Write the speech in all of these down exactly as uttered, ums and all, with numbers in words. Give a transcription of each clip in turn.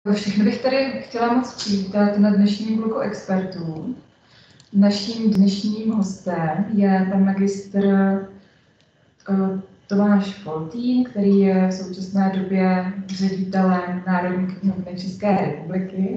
Všechny bych tady chtěla moc přivítat na dnešním bloku expertů. Naším dnešním hostem je pan magistr uh, Tomáš Foltín, který je v současné době ředitelem Národní knihovny České republiky.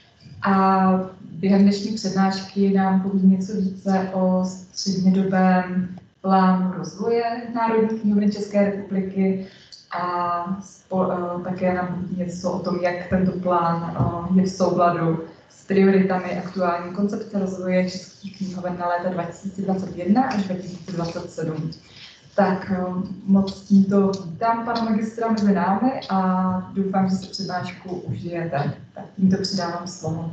A během dnešní přednášky nám poví něco více o střednědobém plánu rozvoje Národní knihovny České republiky a uh, také nám poví něco o tom, jak tento plán uh, je v souladu s prioritami aktuální koncepce rozvoje českých knihoven na léta dva tisíce dvacet jedna až dva tisíce dvacet sedm. Tak uh, moc tímto vítám pana magistra mezi námi a doufám, že si přednášku užijete. Tak tímto předávám slovo.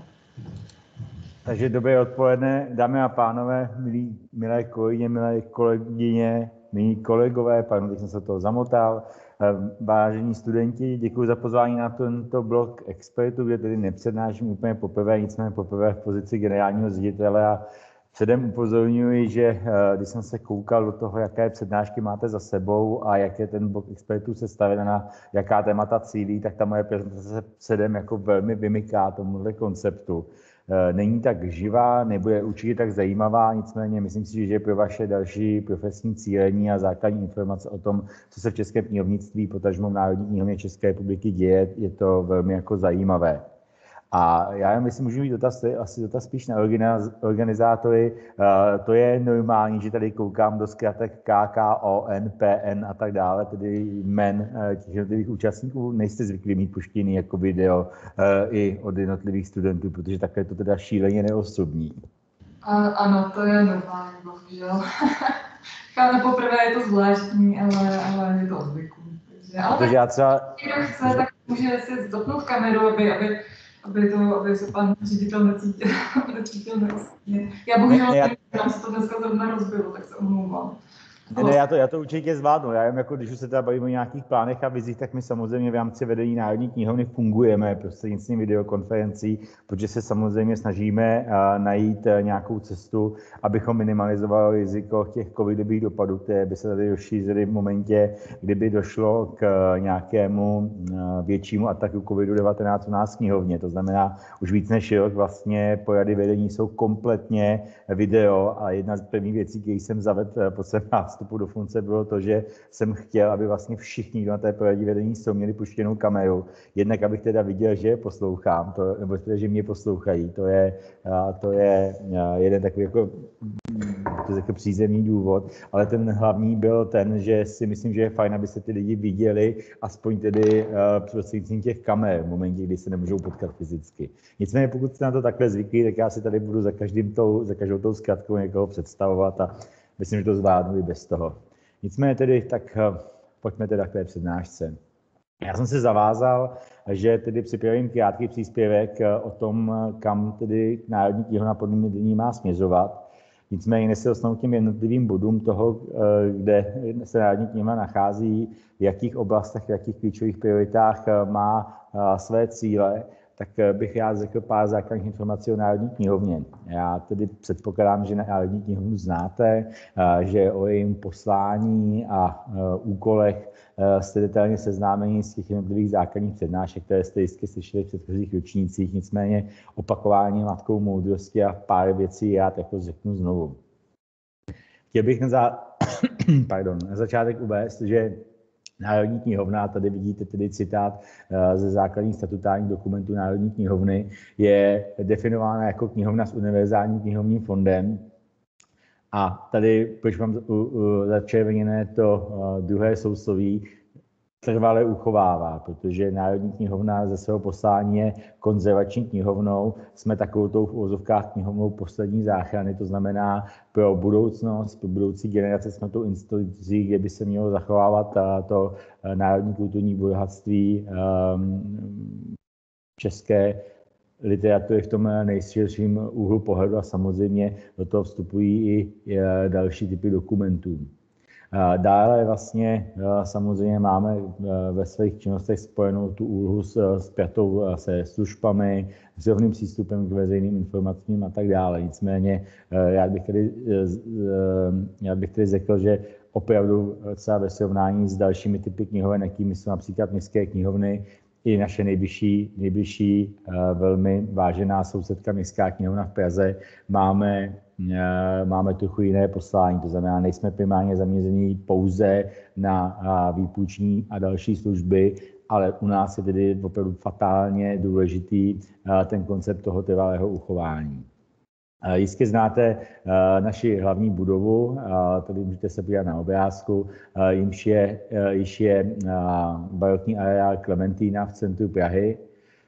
Takže dobré odpoledne, dámy a pánové, milí, milé kolegyně, milé kolegyně, milí kolegové, pardon, teď jsem se toho zamotal. Vážení studenti, děkuji za pozvání na tento blok expertů, kde tedy nepřednáším úplně poprvé, nicméně poprvé v pozici generálního ředitele a předem upozorňuji, že když jsem se koukal do toho, jaké přednášky máte za sebou a jak je ten blok expertů sestaven, na jaká témata cílí, tak ta moje prezentace se předem jako velmi vymyká tomuhle konceptu. Není tak živá, nebude určitě tak zajímavá, nicméně myslím si, že pro vaše další profesní cílení a základní informace o tom, co se v českém knihovnictví, potažmo v Národní knihovně České republiky děje, je to velmi jako zajímavé. A já myslím, můžu mít dotaz, asi dotaz spíš na organizátory. To je normální, že tady koukám do zkratek K K O N, P N a tak dále, tedy jmen těch jednotlivých účastníků. Nejste zvyklí mít puštěný jako video i od jednotlivých studentů, protože takhle je to teda šíleně neosobní. A, ano, to je normální, bohužel. Ale poprvé je to zvláštní, ale, ale je to zvyklý. Takže, ale takže já třeba... kdo chce, tak může si zapnout kameru, aby, aby aby, to, aby se pan ředitel necítil, necítil neostně. Já bohužel ne, já... se to dneska zrovna rozbilo, tak se omlouvám. Ne, ne, já to, já to určitě zvládnu. Já jen jako, když už se teda bavíme o nějakých plánech a vizích, tak my samozřejmě v rámci vedení Národní knihovny fungujeme prostřednictvím videokonferencí, protože se samozřejmě snažíme uh, najít uh, nějakou cestu, abychom minimalizovali riziko těch covidových dopadů, které by se tady rozšířily v momentě, kdyby došlo k uh, nějakému uh, většímu ataku covidu devatenáct u nás v knihovně. To znamená, už víc než rok vlastně porady vedení jsou kompletně video a jedna z prvních věcí, které jsem zavedl uh, po svém vstupu do funkce, bylo to, že jsem chtěl, aby vlastně všichni, kdo na té poradě vedení jsou, měli puštěnou kameru. Jednak, abych teda viděl, že je poslouchám, to, nebo teda, že mě poslouchají. To je, to je jeden takový jako, to je jako přízemní důvod, ale ten hlavní byl ten, že si myslím, že je fajn, aby se ty lidi viděli, aspoň tedy prostřednictvím těch kamer v momentě, kdy se nemůžou potkat fyzicky. Nicméně, pokud jste na to takhle zvyklí, tak já si tady budu za, každým tou, za každou tou zkratkou někoho představovat a myslím, že to zvládnu i bez toho. Nicméně tedy, tak pojďme teda k té přednášce. Já jsem se zavázal, že tedy připravím krátký příspěvek o tom, kam tedy Národní knihovna pod mým vedením má směřovat. Nicméně než se dostanu k těm jednotlivým bodům toho, kde se Národní knihovna nachází, v jakých oblastech, v jakých klíčových prioritách má své cíle, tak bych rád řekl pár základních informací o Národní knihovně. Já tedy předpokládám, že Národní knihovnu znáte, že o jejím poslání a úkolech jste detailně seznámeni z těch jednotlivých základních přednášek, které jste jistě slyšeli v předchozích ročnících, nicméně opakování matkou moudrosti a pár věcí já jako řeknu znovu. Chtěl bych na, za... Pardon, na začátek uvést, že Národní knihovna, tady vidíte tedy citát ze základních statutárních dokumentů Národní knihovny, je definována jako knihovna s univerzálním knihovním fondem. A tady, proč mám začerveněné to druhé sousloví, trvale uchovává, protože Národní knihovna ze svého poslání je konzervační knihovnou. Jsme takovou tou v uvozovkách knihovnou poslední záchrany, to znamená pro budoucnost, pro budoucí generace jsme tou institucí, kde by se mělo zachovávat to národní kulturní bohatství české literatury v tom nejširším úhlu pohledu a samozřejmě do toho vstupují i další typy dokumentů. Dále vlastně samozřejmě máme ve svých činnostech spojenou tu úlohu spjatou se službami, s rovným přístupem k veřejným informacím a tak dále. Nicméně já bych tady, já bych tady řekl, že opravdu třeba ve srovnání s dalšími typy knihoven, jakými jsou například městské knihovny, i naše nejbližší, nejbližší velmi vážená sousedka Městská knihovna v Praze máme, máme trochu jiné poslání. To znamená, nejsme primárně zaměření pouze na výpůjční a další služby, ale u nás je tedy opravdu fatálně důležitý ten koncept toho trvalého uchování. Jistě znáte naši hlavní budovu, tady můžete se podívat na obrázku, jimž je, již je barokní areál Klementína v centru Prahy,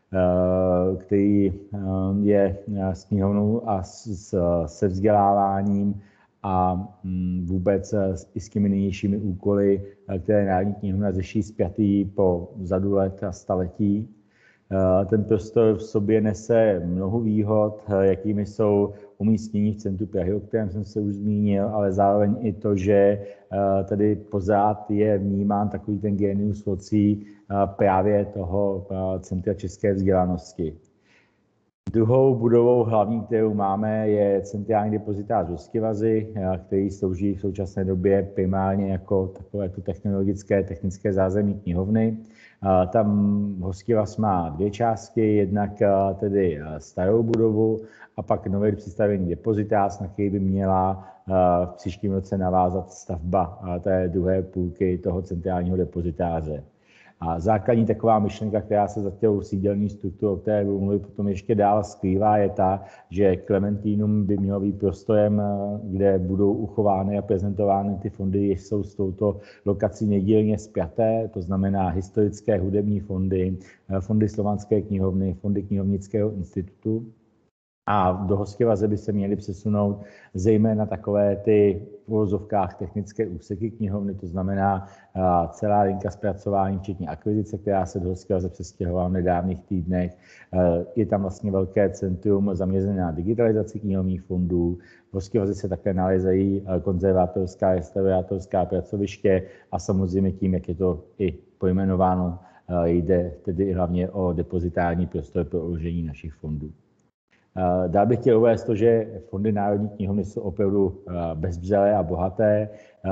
který je s knihovnou a se vzděláváním a vůbec i s těmi nynějšími úkoly, které Národní knihovna řeší spjatý po řadu let a staletí. Ten prostor v sobě nese mnoho výhod, jakými jsou umístění v centru Prahy, o kterém jsem se už zmínil, ale zároveň i to, že tady pořád je vnímán takový ten genius loci právě toho Centra české vzdělanosti. Druhou budovou hlavní, kterou máme, je centrální depozitář Hostivazy, který slouží v současné době primárně jako takové tu technologické, technické zázemí knihovny. Tam Hostivaz má dvě části, jednak tedy starou budovu a pak nově přistavený depozitář, na který by měla v příštím roce navázat stavba té druhé půlky toho centrálního depozitáře. A základní taková myšlenka, která se za tělou sídelní strukturou, o které budu mluvit potom ještě dál, skrývá, je ta, že Klementínum by mělo být prostorem, kde budou uchovány a prezentovány ty fondy, jež jsou s touto lokací nedílně spjaté, to znamená historické hudební fondy, fondy Slovanské knihovny, fondy Knihovnického institutu. A do Hostivaze by se měly přesunout zejména takové ty v uvozovkách technické úseky knihovny, to znamená celá linka zpracování, včetně akvizice, která se do Hostivaze přestěhovala v nedávných týdnech. Je tam vlastně velké centrum zaměřené na digitalizaci knihovních fondů. V Hostivaze se také nalézají konzervátorská, restaurátorská pracoviště a samozřejmě tím, jak je to i pojmenováno, jde tedy hlavně o depozitární prostor pro uložení našich fondů. Dál bych chtěl uvést to, že fondy Národní knihovny jsou opravdu bezbřelé a bohaté.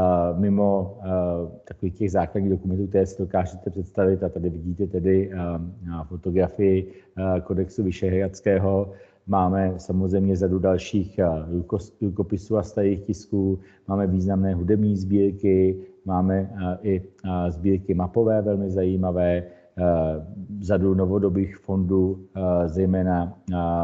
Mimo takových těch základních dokumentů, které si dokážete představit, a tady vidíte tedy fotografii kodexu Vyšehradského, máme samozřejmě řadu dalších rukopisů a starých tisků, máme významné hudební sbírky, máme i sbírky mapové velmi zajímavé, řadu novodobých fondů, zejména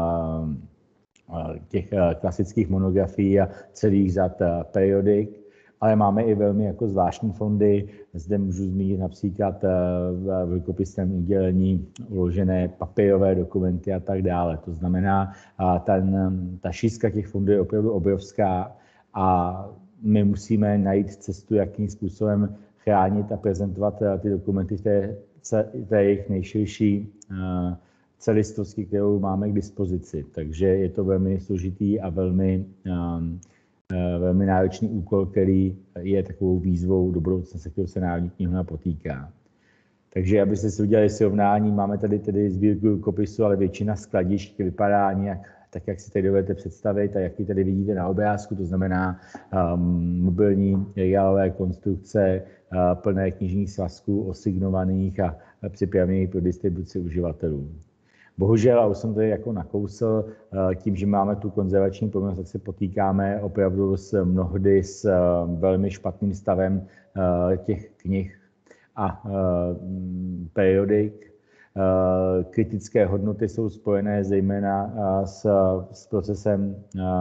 těch klasických monografií a celých řad periodik, ale máme i velmi jako zvláštní fondy. Zde můžu zmínit například v rukopisném udělení uložené papírové dokumenty a tak dále. To znamená, ten, ta šířka těch fondů je opravdu obrovská a my musíme najít cestu, jakým způsobem chránit a prezentovat ty dokumenty v té té jejich nejširší celistvosti, kterou máme k dispozici. Takže je to velmi složitý a velmi, velmi náročný úkol, který je takovou výzvou do budoucna, se kterou se Národní knihovna potýká. Takže abyste si udělali srovnání, máme tady tedy sbírku rukopisů, ale většina skladišť vypadá nějak tak, jak si tady dovedete představit a jak ji tady vidíte na obrázku, to znamená um, mobilní regálové konstrukce, uh, plné knižních svazků, osignovaných a připravených pro distribuci uživatelů. Bohužel, a už jsem tady jako nakousl, uh, tím, že máme tu konzervační povinnost, tak se potýkáme opravdu s mnohdy s uh, velmi špatným stavem uh, těch knih a uh, periodik. Kritické hodnoty jsou spojené zejména s, s procesem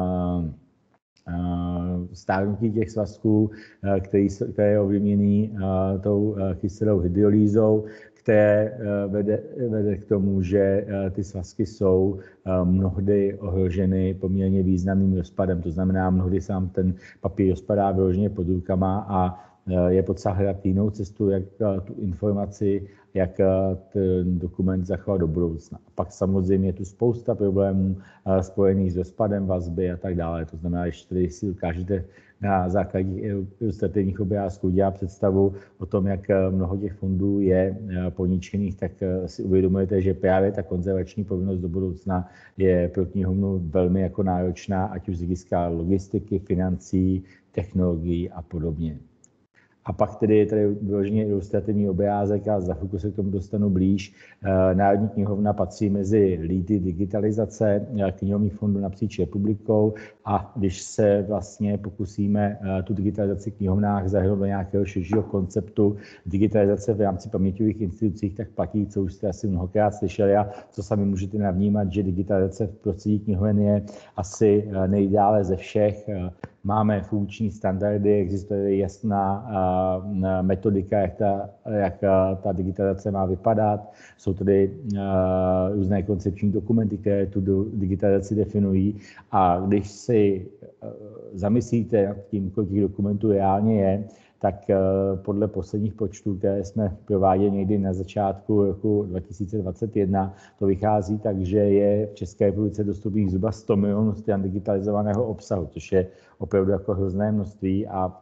stárnutí těch svazků, který, který je ovlivněný tou kyselou hydrolýzou, které vede, vede k tomu, že ty svazky jsou mnohdy ohroženy poměrně významným rozpadem. To znamená, mnohdy se nám ten papír rozpadá vyloženě pod rukama a je potřeba hledat jinou cestu, jak tu informaci, jak ten dokument zachovat do budoucna. A pak samozřejmě je tu spousta problémů spojených s rozpadem vazby a tak dále. To znamená, že tady si dokážete na základě ilustrativních obrázků dělat představu o tom, jak mnoho těch fondů je poničených, tak si uvědomujete, že právě ta konzervační povinnost do budoucna je pro knihovnu velmi jako náročná, ať už z hlediska logistiky, financí, technologií a podobně. A pak tedy je tady vyloženě ilustrativní obrázek a za chvilku se k tomu dostanu blíž. Národní knihovna patří mezi lídry digitalizace knihovních fondů napříč republikou a když se vlastně pokusíme tu digitalizaci v knihovnách zahrnout do nějakého širšího konceptu digitalizace v rámci paměťových institucích, tak platí, co už jste asi mnohokrát slyšeli a co sami můžete navnímat, že digitalizace v prostředí knihoven je asi nejdále ze všech. Máme funkční standardy, existuje jasná uh, metodika, jak ta, jak ta digitalizace má vypadat. Jsou tady uh, různé koncepční dokumenty, které tu digitalizaci definují. A když si uh, zamyslíte nad tím, kolik těch dokumentů reálně je, tak podle posledních počtů, které jsme prováděli někdy na začátku roku dva tisíce dvacet jedna, to vychází tak, že je v České republice dostupných zhruba sto milionů stran digitalizovaného obsahu, což je opravdu jako hrozné množství a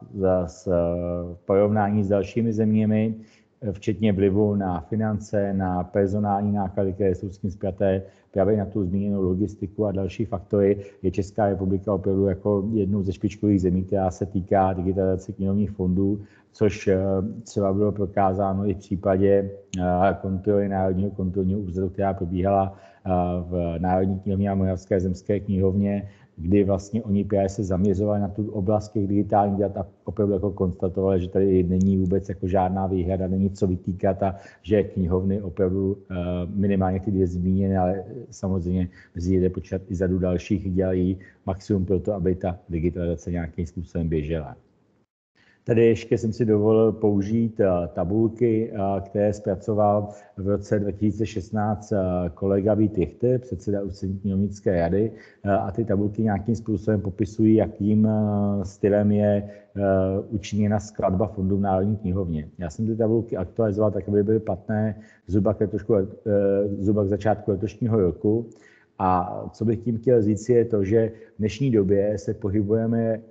v porovnání s dalšími zeměmi, včetně vlivu na finance, na personální náklady, které jsou s tím spjaté, právě na tu zmíněnou logistiku a další faktory, je Česká republika opravdu jako jednou ze špičkových zemí, která se týká digitalizace knihovních fondů, což třeba bylo prokázáno i v případě kontroly Národního kontrolního úřadu, která probíhala v Národní knihovně a Moravské zemské knihovně, kdy vlastně oni právě se zaměřovali na tu oblast těch digitálních dat a opravdu jako konstatovali, že tady není vůbec jako žádná výhrada, není co vytýkat a že knihovny opravdu minimálně ty dvě zmíněné, ale samozřejmě mezi jde počítat i řadu dalších, dělají maximum pro to, aby ta digitalizace nějakým způsobem běžela. Tady ještě jsem si dovolil použít tabulky, které zpracoval v roce dva tisíce šestnáct kolega Vít Richter, předseda Ústřední knihovnické rady, a ty tabulky nějakým způsobem popisují, jakým stylem je učiněna skladba fondů v Národní knihovně. Já jsem ty tabulky aktualizoval tak, aby byly platné zhruba k, letošku, zhruba k začátku letošního roku. A co bych tím chtěl říct, je to, že v dnešní době se pohybujeme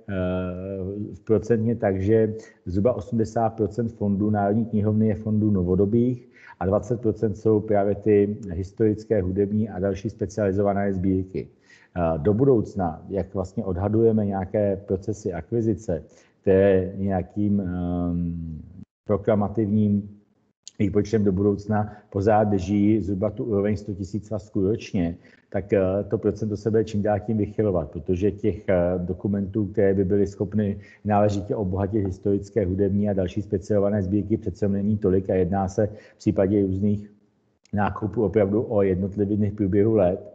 v procentně tak, že zhruba osmdesát procent fondů Národní knihovny je fondů novodobých a dvacet procent jsou právě ty historické, hudební a další specializované sbírky. Do budoucna, jak vlastně odhadujeme nějaké procesy akvizice, které nějakým um, proklamativním výpočtem do budoucna pořád drží zhruba tu úroveň sto tisíc svazků ročně, tak to procento se bude čím dál tím vychylovat, protože těch dokumentů, které by byly schopny náležitě obohatit historické, hudební a další specializované sbírky, přece není tolik a jedná se v případě různých nákupů opravdu o jednotlivých průběhu let,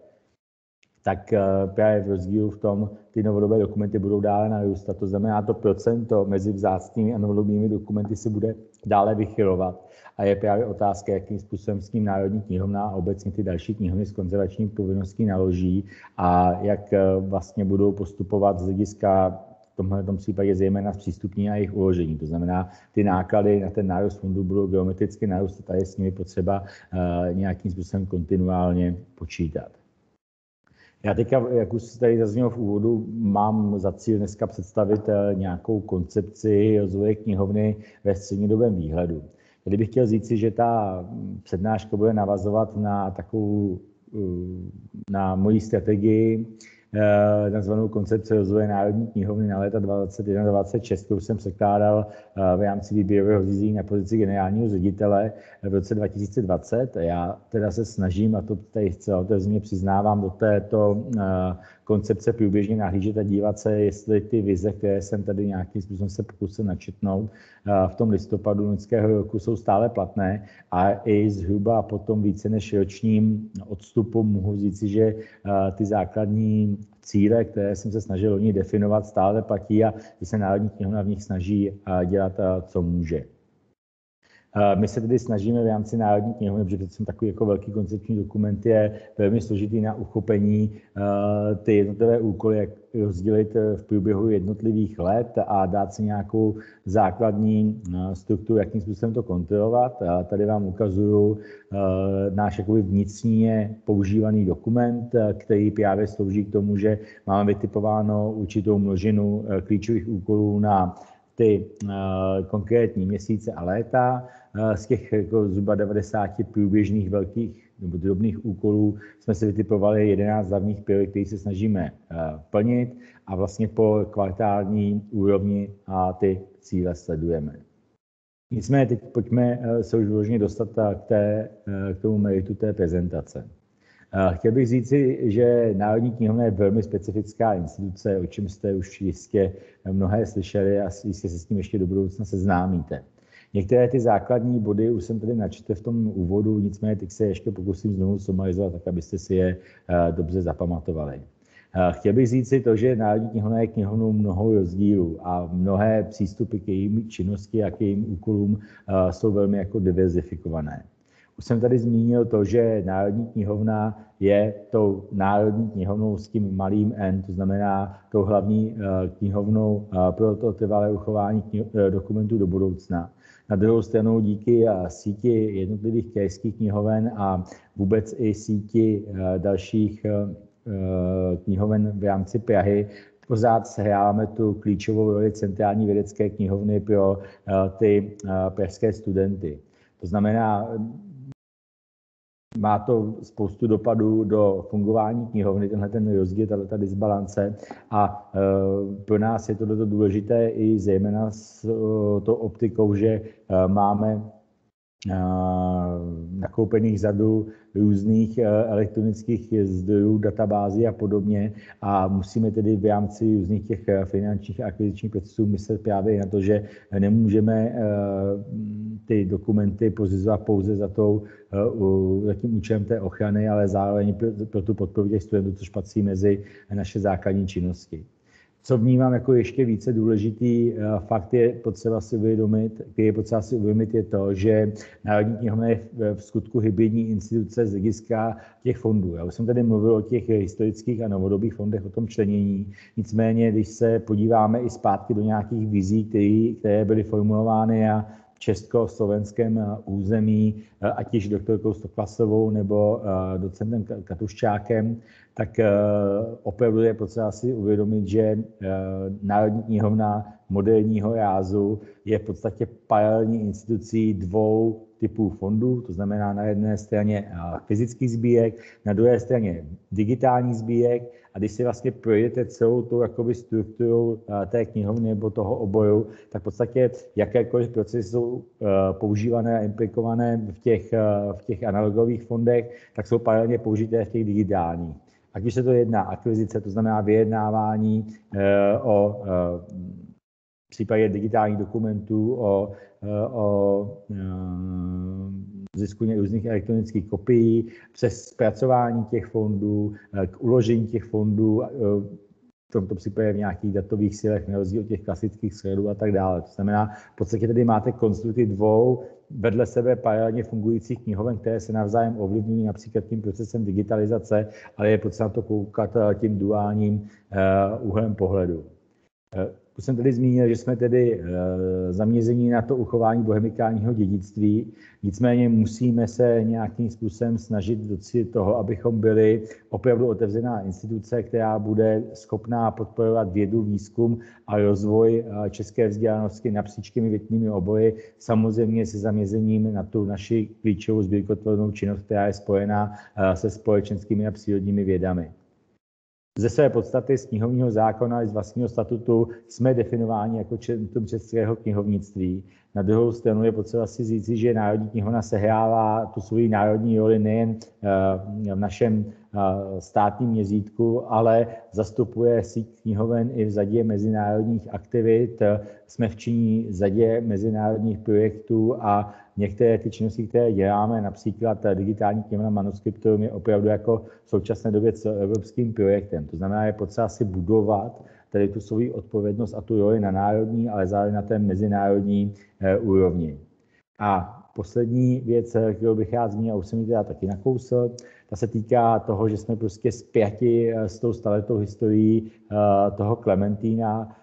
tak právě v rozdílu v tom ty novodobé dokumenty budou dále narůstat. To znamená, to procento mezi vzácnými a novodobými dokumenty se bude dále vychylovat. A je právě otázka, jakým způsobem s tím Národní knihovna a obecně ty další knihovny s konzervační povinností naloží a jak vlastně budou postupovat z hlediska v tomhle případě zejména zpřístupnění a jejich uložení. To znamená, ty náklady na ten nárůst fondu budou geometricky narůstat a je s nimi potřeba uh, nějakým způsobem kontinuálně počítat. Já teďka, jak už tady zaznělo v úvodu, mám za cíl dneska představit nějakou koncepci rozvoje knihovny ve střednědobém výhledu. Kdybych chtěl říci, že ta přednáška bude navazovat na takovou, na moji strategii, nazvanou koncepce rozvoje Národní knihovny na léta dvacet jedna dvacet šest, kterou jsem překládal v rámci výběrového řízení na pozici generálního ředitele v roce dva tisíce dvacet. Já teda se snažím, a to tady zcela otevřeně přiznávám, do této koncepce průběžně nahlížet a dívat se, jestli ty vize, které jsem tady nějakým způsobem se pokusil načetnout v tom listopadu loňského roku, jsou stále platné a i zhruba po tom více než ročním odstupu mohu říci, že ty základní cíle, které jsem se snažil o ní definovat, stále platí a že se Národní knihovna v nich snaží dělat, co může. My se tedy snažíme v rámci Národní knihovny, protože teď jsem takový jako velký koncepční dokument, je velmi složitý na uchopení ty jednotlivé úkoly, jak rozdělit v průběhu jednotlivých let a dát si nějakou základní strukturu, jakým způsobem to kontrolovat. A tady vám ukazuju náš jakoby vnitřně používaný dokument, který právě slouží k tomu, že máme vytipováno určitou množinu klíčových úkolů na ty uh, konkrétní měsíce a léta. Uh, z těch jako zhruba devadesát průběžných velkých nebo drobných úkolů jsme si vytipovali jedenáct hlavních priorit, které se snažíme uh, plnit a vlastně po kvartální úrovni a ty cíle sledujeme. Nicméně teď pojďme se už vyloženě dostat k, té, k tomu meritu té prezentace. Chtěl bych říci, že Národní knihovna je velmi specifická instituce, o čem jste už jistě mnohé slyšeli a jistě se s tím ještě do budoucna seznámíte. Některé ty základní body už jsem tady načetl v tom úvodu, nicméně teď se ještě pokusím znovu sumarizovat, tak abyste si je dobře zapamatovali. Chtěl bych říct si to, že Národní knihovna je knihovnou mnoho rozdílů a mnohé přístupy k jejím činnosti a k jejím úkolům jsou velmi jako diverzifikované. Už jsem tady zmínil to, že Národní knihovna je tou národní knihovnou s tím malým N, to znamená tou hlavní knihovnou pro to trvalé uchování dokumentů do budoucna. Na druhou stranu díky síti jednotlivých krajských knihoven a vůbec i síti dalších knihoven v rámci Prahy pořád sehráváme tu klíčovou roli centrální vědecké knihovny pro ty pražské studenty. To znamená, má to spoustu dopadů do fungování knihovny, tenhle ten rozdíl, tato disbalance a e, pro nás je tohle důležité i zejména s e, tou optikou, že e, máme nakoupených řadu různých elektronických zdrojů, databází a podobně a musíme tedy v rámci různých těch finančních a akvizičních procesů myslet právě na to, že nemůžeme ty dokumenty pořizovat pouze za, tou, za tím účelem té ochrany, ale zároveň pro, pro tu podporu těch studentů, což patří mezi naše základní činnosti. Co vnímám jako ještě více důležitý fakt je potřeba si uvědomit, který je potřeba si uvědomit, je to, že Národní knihovna je v skutku hybridní instituce z hlediska těch fondů. Já už jsem tady mluvil o těch historických a novodobých fondech, o tom členění. Nicméně, když se podíváme i zpátky do nějakých vizí, které, které byly formulovány a v československém území, ať již doktorkou Stoklasovou nebo docentem Katuščákem, tak opravdu je potřeba si uvědomit, že Národní knihovna moderního rázu je v podstatě paralelní institucí dvou typů fondů, to znamená na jedné straně fyzických sbírek, na druhé straně digitálních sbírek. A když si vlastně projdete celou tu jakoby strukturou té knihovny nebo toho oboru, tak v podstatě jakékoliv procesy jsou používané a implikované v těch, v těch analogových fondech, tak jsou paralelně použité v těch digitálních. Ať už se to jedná akvizice, to znamená vyjednávání o v případě digitálních dokumentů, o, o zisku různých elektronických kopií, přes zpracování těch fondů, k uložení těch fondů, v tomto případě v nějakých datových silech, na rozdíl od těch klasických shledů a tak dále. To znamená, v podstatě tady máte konstrukty dvou vedle sebe paralelně fungujících knihoven, které se navzájem ovlivňují například tím procesem digitalizace, ale je potřeba to koukat tím duálním úhlem pohledu. Už jsem tady zmínil, že jsme tedy zaměření na to uchování bohemikálního dědictví, nicméně musíme se nějakým způsobem snažit docílit toho, abychom byli opravdu otevřená instituce, která bude schopná podporovat vědu, výzkum a rozvoj české vzdělanosti napříč těmi vědními obory, samozřejmě se zaměřením na tu naši klíčovou sbírkotvornou činnost, která je spojená se společenskými a přírodními vědami. Ze své podstaty z knihovního zákona i z vlastního statutu jsme definováni jako centrum českého knihovnictví. Na druhou stranu je potřeba si říci, že Národní knihovna sehrává tu svoji národní roli nejen v našem státním měřítku, ale zastupuje síť knihoven i v řadě mezinárodních aktivit. Jsme v činí řadě mezinárodních projektů a některé ty činnosti, které děláme, například digitální knihovna Manuscriptorium, je opravdu jako v současné době celoevropským projektem. To znamená, je potřeba si budovat tady tu svoji odpovědnost a tu roli na národní, ale zároveň na té mezinárodní úrovni. A poslední věc, kterou bych rád zmínil, a už jsem ji teda taky nakousl, ta se týká toho, že jsme prostě spjati s tou staletou historií toho Klementína,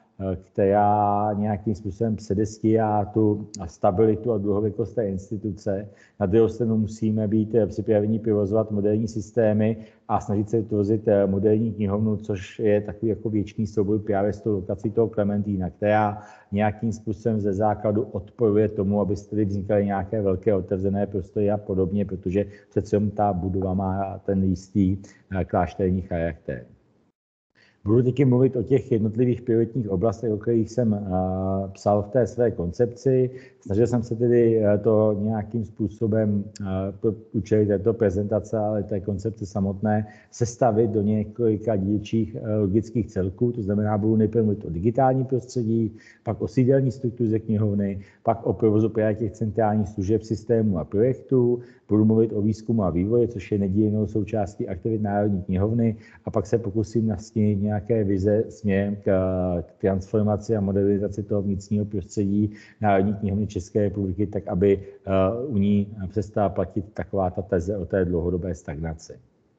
která nějakým způsobem předestírá tu stabilitu a dlouhověkost té instituce. Na druhou stranu musíme být připraveni provozovat moderní systémy a snažit se vytvořit moderní knihovnu, což je takový jako věčný souboj právě s tou lokací toho Klementína, která nějakým způsobem ze základu odporuje tomu, aby tady vznikaly nějaké velké otevřené prostory a podobně, protože přece ta budova má ten jistý klášterní charakter. Budu taky mluvit o těch jednotlivých prioritních oblastech, o kterých jsem uh, psal v té své koncepci. Snažil jsem se tedy to nějakým způsobem uh, učit této prezentace, ale té koncepce samotné sestavit do několika dílčích uh, logických celků. To znamená, budu nejprve mluvit o digitální prostředí, pak o sídelní struktuře knihovny, pak o provozu právě těch centrálních služeb, systémů a projektů. Budu mluvit o výzkumu a vývoji, což je nedílnou součástí aktivit Národní knihovny, a pak se pokusím nastínit nějaké vize směrem k, k transformaci a modernizaci toho vnitřního prostředí Národní knihovny České republiky, tak aby uh, u ní přestala platit taková ta teze o té dlouhodobé stagnaci.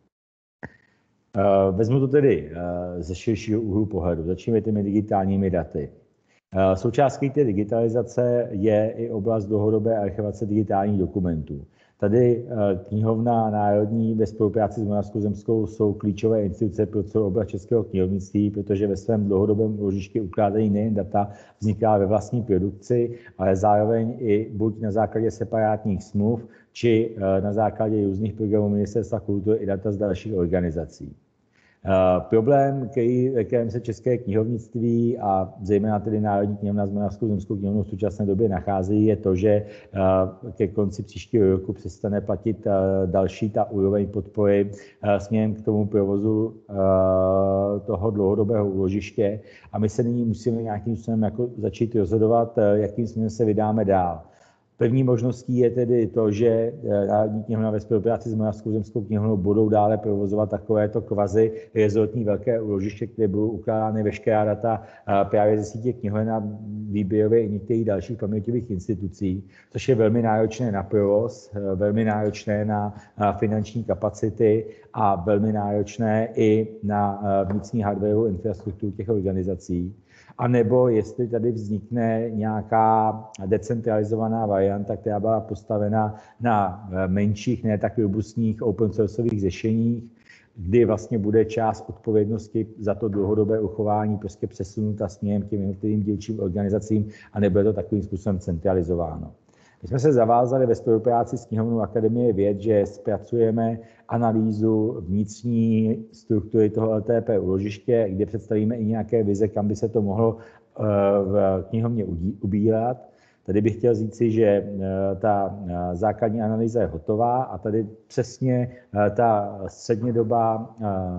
Uh, vezmu to tedy uh, ze širšího úhlu pohledu. Začneme těmi digitálními daty. Uh, součástí té digitalizace je i oblast dlouhodobé archivace digitálních dokumentů. Tady knihovna národní ve spolupráci s Moravskou zemskou jsou klíčové instituce pro celou oblast českého knihovnictví, protože ve svém dlouhodobém úložišti ukládají nejen data vzniklá ve vlastní produkci, ale zároveň i buď na základě separátních smluv, či na základě různých programů Ministerstva kultury i data z dalších organizací. Uh, problém, který, ve kterém se české knihovnictví a zejména tedy Národní knihovna s Moravskou zemskou knihovnou v současné době nachází, je to, že uh, ke konci příštího roku přestane platit uh, další ta úroveň podpory uh, směrem k tomu provozu uh, toho dlouhodobého úložiště, a my se nyní musíme nějakým způsobem jako začít rozhodovat, uh, jakým směrem se vydáme dál. První možností je tedy to, že Národní knihovna ve spolupráci s Moravskou zemskou knihovnou budou dále provozovat takovéto kvazi rezortní velké úložiště, kde budou ukládány veškerá data právě ze sítě knihoven a výběrově i některých dalších paměťových institucí, což je velmi náročné na provoz, velmi náročné na finanční kapacity a velmi náročné i na vnitřní hardwarovou infrastrukturu těch organizací. A nebo jestli tady vznikne nějaká decentralizovaná varianta, která byla postavena na menších, ne tak robustních open sourceových řešeních, kdy vlastně bude část odpovědnosti za to dlouhodobé uchování prostě přesunuta směrem k těm jednotlivým dílčím organizacím a nebude to takovým způsobem centralizováno. My jsme se zavázali ve spolupráci s knihovnou Akademie věd, že zpracujeme analýzu vnitřní struktury toho L T P úložiště, kde představíme i nějaké vize, kam by se to mohlo v knihovně ubírat. Tady bych chtěl říci, že ta základní analýza je hotová a tady přesně ta střednědobá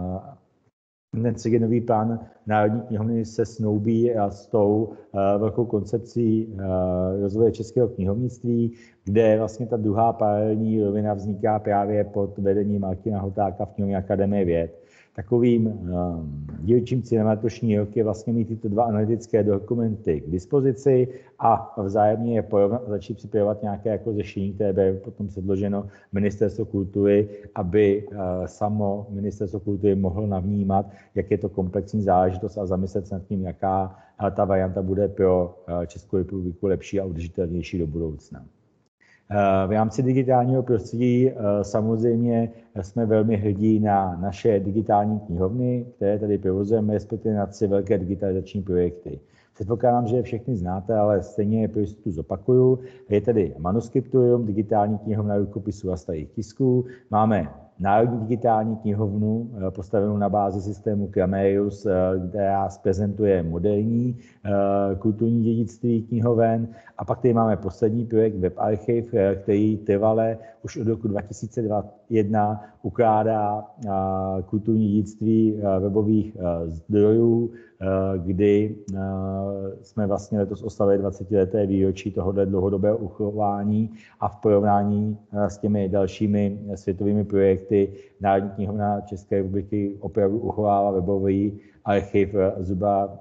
ten střednědobý plán Národní knihovny se snoubí s tou velkou koncepcí rozvoje českého knihovnictví, kde vlastně ta druhá paralelní rovina vzniká právě pod vedením Martina Hotáka v knihovně Akademie věd. Takovým dílčím cílem letošní rok je vlastně mít tyto dva analytické dokumenty k dispozici a vzájemně je porovnat, začít připravovat nějaké jako řešení, které bude potom předloženo Ministerstvo kultury, aby samo Ministerstvo kultury mohlo navnímat, jak je to komplexní záležitost a zamyslet se nad tím, jaká ta varianta bude pro Českou republiku lepší a udržitelnější do budoucna. V rámci digitálního prostředí samozřejmě jsme velmi hrdí na naše digitální knihovny, které tady provozujeme, respektive na tři velké digitalizační projekty. Předpokládám, že je všechny znáte, ale stejně je pro jistotu zopakuju. Je tedy Manuskriptorium, digitální knihovna rukopisů a starých tisků. Máme Národní digitální knihovnu postavenou na bázi systému Cramerius, která prezentuje moderní kulturní dědictví knihoven. A pak tady máme poslední projekt WebArchiv, který trvale už od roku dva tisíce dvacet jedna ukládá kulturní dědictví webových zdrojů, kdy jsme vlastně letos oslavili dvacetileté výročí tohoto dlouhodobého uchování a v porovnání s těmi dalšími světovými projekty Národní knihovna České republiky opravdu uchovává webový archiv zhruba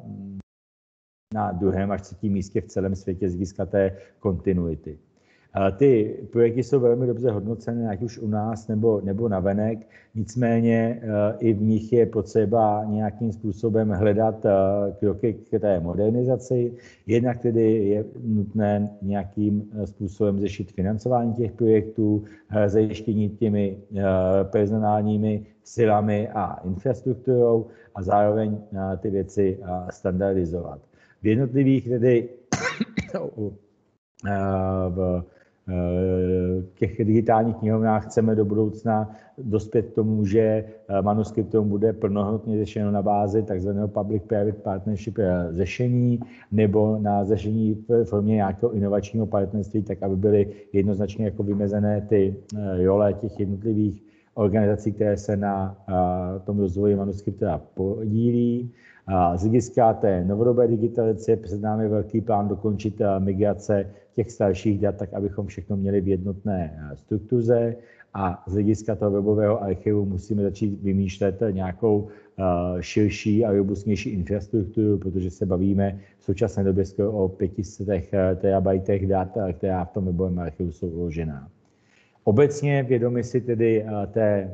na druhém až třetím místě v celém světě z hlediska té kontinuity. Ty projekty jsou velmi dobře hodnocené, ať už u nás nebo, nebo navenek, nicméně i v nich je potřeba nějakým způsobem hledat kroky k té modernizaci. Jednak tedy je nutné nějakým způsobem řešit financování těch projektů, zajištění těmi personálními silami a infrastrukturou a zároveň ty věci standardizovat. V jednotlivých tedy v v těch digitálních knihovnách chceme do budoucna dospět k tomu, že manuskriptum bude plnohodnotně řešeno na bázi takzvaného public-private partnership řešení nebo na řešení v formě nějakého inovačního partnerství, tak aby byly jednoznačně jako vymezené ty role těch jednotlivých organizací, které se na tom rozvoji manuskripta podílí. Z hlediska té novodobé digitalizace před námi velký plán dokončit migrace těch starších dat, tak abychom všechno měli v jednotné struktuře. A z hlediska toho webového archivu musíme začít vymýšlet nějakou širší a robustnější infrastrukturu, protože se bavíme v současné době skoro o pěti stech terabajtech dat, která v tom webovém archivu jsou uložená. Obecně vědomi si tedy té,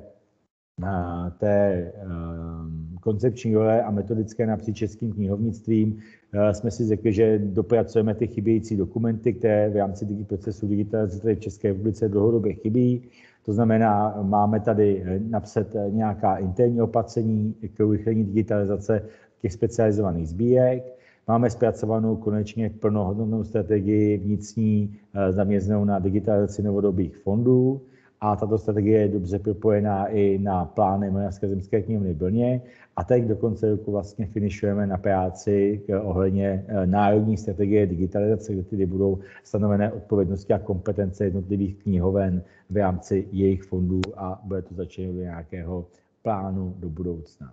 té koncepční role a metodické napříč českým knihovnictvím jsme si řekli, že dopracujeme ty chybějící dokumenty, které v rámci procesu digitalizace tady v České republice dlouhodobě chybí. To znamená, máme tady napsat nějaká interní opatření k urychlení digitalizace těch specializovaných sbírek. Máme zpracovanou konečně plnohodnotnou strategii vnitřní zaměřenou na digitalizaci novodobých fondů a tato strategie je dobře propojená i na plány Moravské zemské knihovny v Brně a teď do konce roku vlastně finišujeme na práci ohledně národní strategie digitalizace, kde tedy budou stanovené odpovědnosti a kompetence jednotlivých knihoven v rámci jejich fondů a bude to začít do nějakého plánu do budoucna.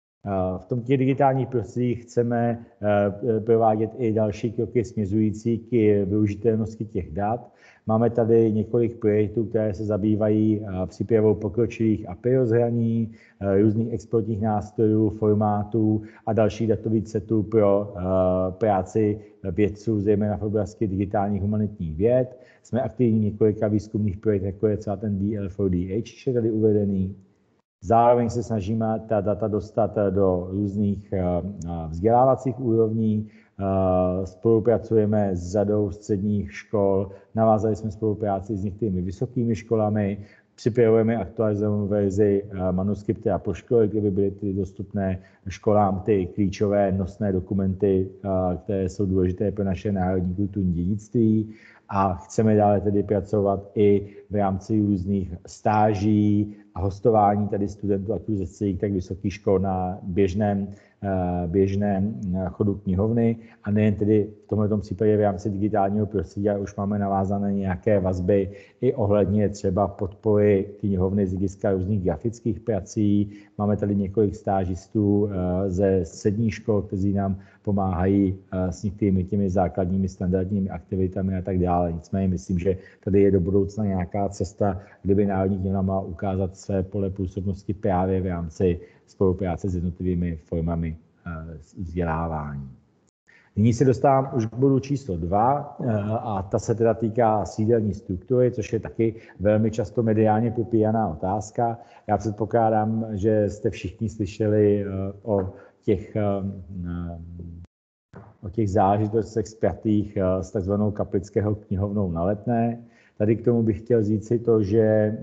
V tom těch digitálních prostředích chceme provádět i další kroky směřující k využitelnosti těch dat. Máme tady několik projektů, které se zabývají přípravou pokročilých A P I rozhraní, různých exportních nástrojů, formátů a dalších datových setů pro práci vědců, zejména v oblasti digitálních humanitních věd. Jsme aktivní v několika výzkumných projektech, jako je třeba ten D L čtyři D H, je tady uvedený. Zároveň se snažíme ta data dostat do různých vzdělávacích úrovní. Spolupracujeme s řadou středních škol, navázali jsme spolupráci s některými vysokými školami, připravujeme aktualizovanou verzi manuskripta pro školy, kde by byly ty dostupné školám ty klíčové nosné dokumenty, které jsou důležité pro naše národní kulturní dědictví. A chceme dále tedy pracovat i v rámci různých stáží a hostování tady studentů a ze středních tak vysokých škol na běžném, běžném chodu knihovny. A nejen tedy v tomto případě v rámci digitálního prostředí, ale už máme navázané nějaké vazby i ohledně třeba podpory knihovny z hlediska různých grafických prací. Máme tady několik stážistů ze středních škol, kteří nám pomáhají s některými těmi základními standardními aktivitami a tak dále. Nicméně myslím, že tady je do budoucna nějaká cesta, kdyby Národní knihovna mohla ukázat své pole působnosti právě v rámci spolupráce s jednotlivými formami vzdělávání. Nyní se dostávám už k bodu číslo dva a ta se teda týká sídelní struktury, což je taky velmi často mediálně popíraná otázka. Já předpokládám, že jste všichni slyšeli o těch, o těch zážitostech spjatých s takzvanou Kaplického knihovnou na Letné. Tady k tomu bych chtěl říct si to, že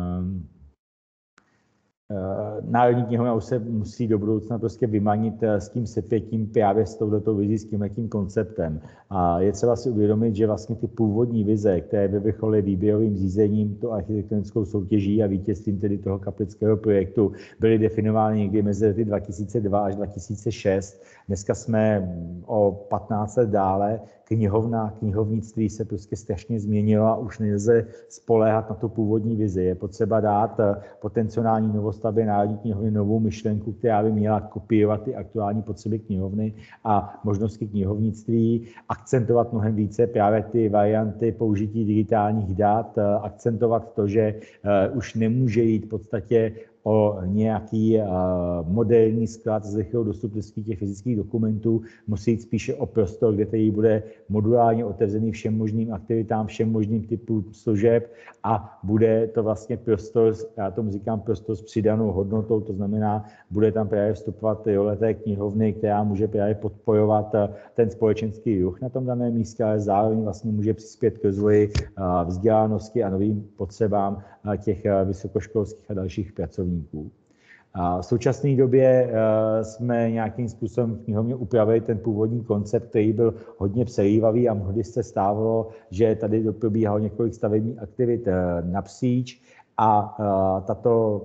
Národní knihovna už se musí do budoucna prostě vymanit s tím sepětím právě s touhletou vizí, s tímhletím konceptem. A je třeba si uvědomit, že vlastně ty původní vize, které vyvrcholily výběrovým řízením, to architektonickou soutěží a vítězstvím tedy toho kaplického projektu, byly definovány někdy mezi lety dva tisíce dva až dva tisíce šest. Dneska jsme o patnáct let dále. Knihovna, knihovnictví se prostě strašně změnilo a už nelze spoléhat na tu původní vizi. Je potřeba dát potenciální novostavbě Národní knihovny novou myšlenku, která by měla kopírovat ty aktuální potřeby knihovny a možnosti knihovnictví, akcentovat mnohem více právě ty varianty použití digitálních dat, akcentovat to, že už nemůže jít v podstatě o nějaký uh, moderní sklad s rychlou dostupností těch fyzických dokumentů, musí jít spíše o prostor, kde tedy bude modulárně otevřený všem možným aktivitám, všem možným typům služeb a bude to vlastně prostor, já tomu říkám prostor s přidanou hodnotou, to znamená, bude tam právě vstupovat role té knihovny, která může právě podporovat ten společenský ruch na tom daném místě, ale zároveň vlastně může přispět k rozvoji uh, vzdělanosti a novým potřebám uh, těch uh, vysokoškolských a dalších pracovníků. A v současné době jsme nějakým způsobem v knihovně upravili ten původní koncept, který byl hodně přelívavý a mnohdy se stávalo, že tady probíhalo několik stavebních aktivit napříč a tato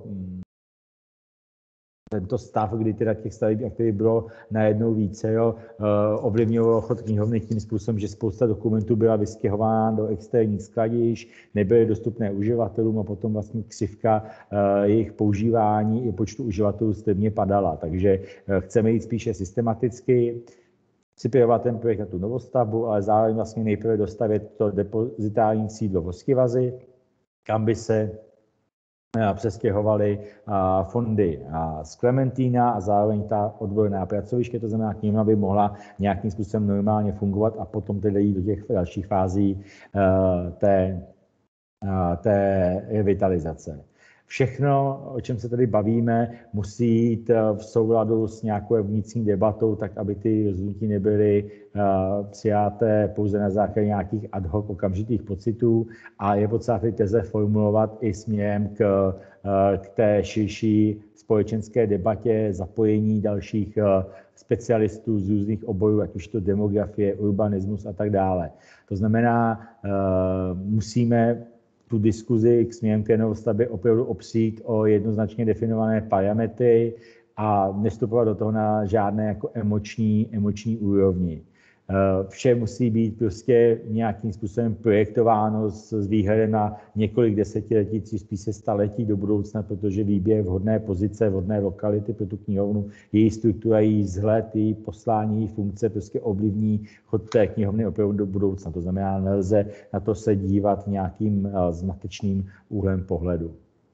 tento stav, kdy teda těch stavebních aktivit bylo najednou více, jo, ovlivňovalo chod knihovny tím způsobem, že spousta dokumentů byla vystěhována do externích skladišť, nebyly dostupné uživatelům a potom vlastně křivka jejich používání i počtu uživatelů stejně padala. Takže chceme jít spíše systematicky, připravovat ten projekt na tu novostavbu, ale zároveň vlastně nejprve dostavět to depozitární sídlo v Oskivazi, kam by se přestěhovaly fondy z Klementína a zároveň ta odborná pracoviště, to znamená, knihovna by mohla nějakým způsobem normálně fungovat a potom tedy jít do těch dalších fází té, té revitalizace. Všechno, o čem se tady bavíme, musí jít v souladu s nějakou vnitřní debatou, tak aby ty rozhodnutí nebyly přijaté pouze na základě nějakých ad hoc okamžitých pocitů a je potřeba ty teze formulovat i směrem k, k té širší společenské debatě, zapojení dalších specialistů z různých oborů, ať už to demografie, urbanismus a tak dále. To znamená, musíme tu diskuzi k směrem k té novostavbě opravdu opřít o jednoznačně definované parametry a nevstupovat do toho na žádné jako emoční, emoční úrovni. Vše musí být prostě nějakým způsobem projektováno s výhledem na několik desetiletí, či spíše staletí do budoucna, protože výběr vhodné pozice, vhodné lokality pro tu knihovnu, její struktura, její vzhled, její poslání, její funkce prostě ovlivní chod té knihovny opravdu do budoucna. To znamená, nelze na to se dívat nějakým zmatečným úhlem pohledu.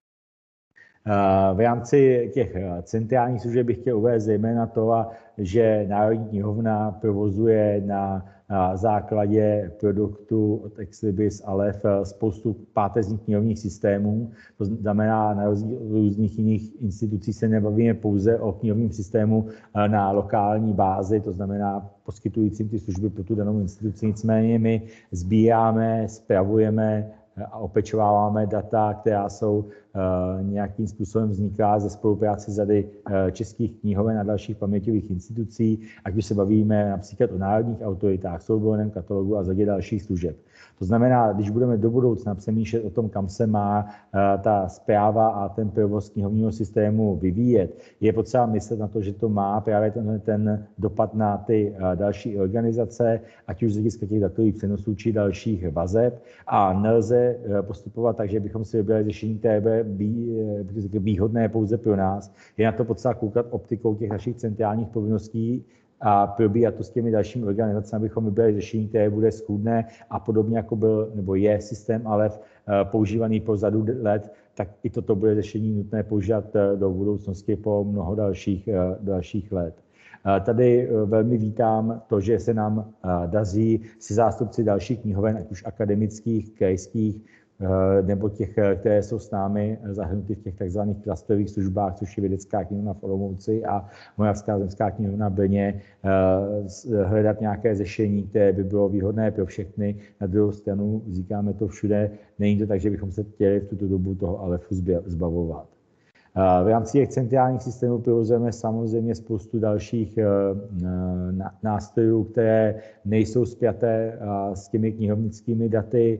V rámci těch centrálních služeb bych chtěl uvést zejména to, že Národní knihovna provozuje na základě produktu od Exlibris Aleph spoustu páteřních knihovních systémů. To znamená, na rozdíl od různých jiných institucí se nebavíme pouze o knihovním systému na lokální bázi, to znamená poskytujícím ty služby pro tu danou instituci. Nicméně my sbíráme, spravujeme a opečováváme data, která jsou uh, nějakým způsobem vzniká ze spolupráce řady uh, českých knihoven a dalších paměťových institucí, ať už se bavíme například o národních autoritách, souborném katalogu a řadě dalších služeb. To znamená, když budeme do budoucna přemýšlet o tom, kam se má uh, ta správa a ten provoz knihovního systému vyvíjet, je potřeba myslet na to, že to má právě ten, ten dopad na ty uh, další organizace, ať už z hlediska těch datových přenosů či dalších vazeb, a nelze postupovat tak, že bychom si vybrali řešení, které bude výhodné pouze pro nás. Je na to potřeba koukat optikou těch našich centrálních povinností a probíhat to s těmi dalšími organizacemi, abychom vybrali řešení, které bude schůdné a podobně jako byl nebo je systém Aleph používaný po řadu let, tak i toto bude řešení nutné používat do budoucnosti po mnoho dalších, dalších let. Tady velmi vítám to, že se nám daří si zástupci dalších knihoven, ať už akademických, krajských, nebo těch, které jsou s námi zahrnuty v těch tzv. Klasterových službách, což je Vědecká knihovna v Olomouci a Moravská zemská knihovna v Brně, hledat nějaké řešení, které by bylo výhodné pro všechny. Na druhou stranu, říkáme to všude, není to tak, že bychom se chtěli v tuto dobu toho Alephu zbavovat. V rámci těch centrálních systémů provozujeme samozřejmě spoustu dalších nástrojů, které nejsou spjaté s těmi knihovnickými daty.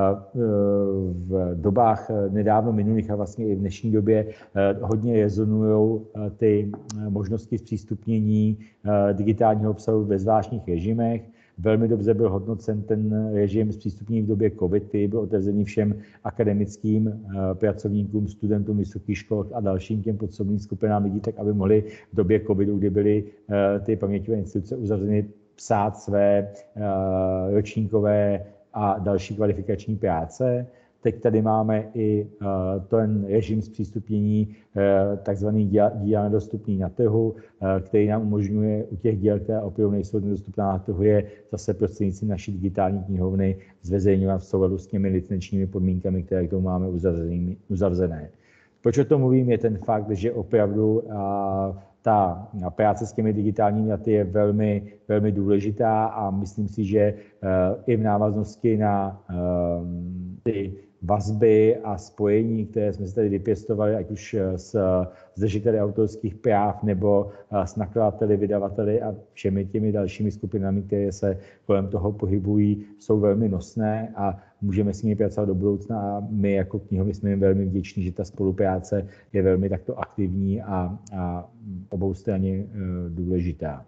V dobách nedávno minulých a vlastně i v dnešní době hodně rezonují ty možnosti zpřístupnění digitálního obsahu ve zvláštních režimech. Velmi dobře byl hodnocen ten režim zpřístupnění v době COVID, který byl otevřený všem akademickým pracovníkům, studentům vysokých škol a dalším těm potřebným skupinám lidí, tak aby mohli v době COVIDu, kdy byly ty paměťové instituce uzavřeny, psát své ročníkové a další kvalifikační práce. Teď tady máme i uh, ten režim zpřístupnění uh, takzvaných díl nedostupných na trhu, uh, který nám umožňuje u těch díl, které opravdu nejsou nedostupná na trhu, je zase prostřednictvím naší digitální knihovny zveřejňovat v souladu s těmi licenčními podmínkami, které k tomu máme uzavřené. Proč o tom mluvím, je ten fakt, že opravdu uh, ta práce s těmi digitálními daty je velmi, velmi důležitá a myslím si, že uh, i v návaznosti na uh, ty vazby a spojení, které jsme si tady vypěstovali, ať už s, s držiteli autorských práv nebo s nakladateli, vydavateli a všemi těmi dalšími skupinami, které se kolem toho pohybují, jsou velmi nosné a můžeme s nimi pracovat do budoucna a my jako knihovny jsme jim velmi vděční, že ta spolupráce je velmi takto aktivní a, a oboustranně důležitá.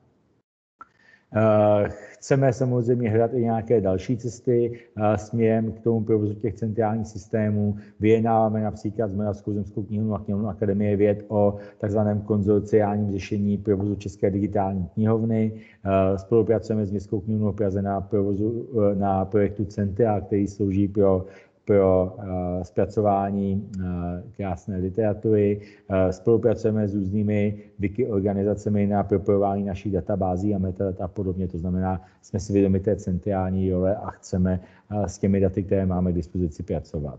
Chceme samozřejmě hledat i nějaké další cesty směrem k tomu provozu těch centrálních systémů. Vyjednáváme například s Moravskou zemskou knihovnou a knihovnou Akademie věd o takzvaném konzorciálním řešení provozu České digitální knihovny. Spolupracujeme s Městskou knihovnou v Praze na, provozu, na projektu Centra, který slouží pro pro uh, zpracování uh, krásné literatury. Uh, spolupracujeme s různými wiki organizacemi na propojování našich databází a metadat a podobně. To znamená, jsme si vědomi té centrální role a chceme uh, s těmi daty, které máme k dispozici, pracovat.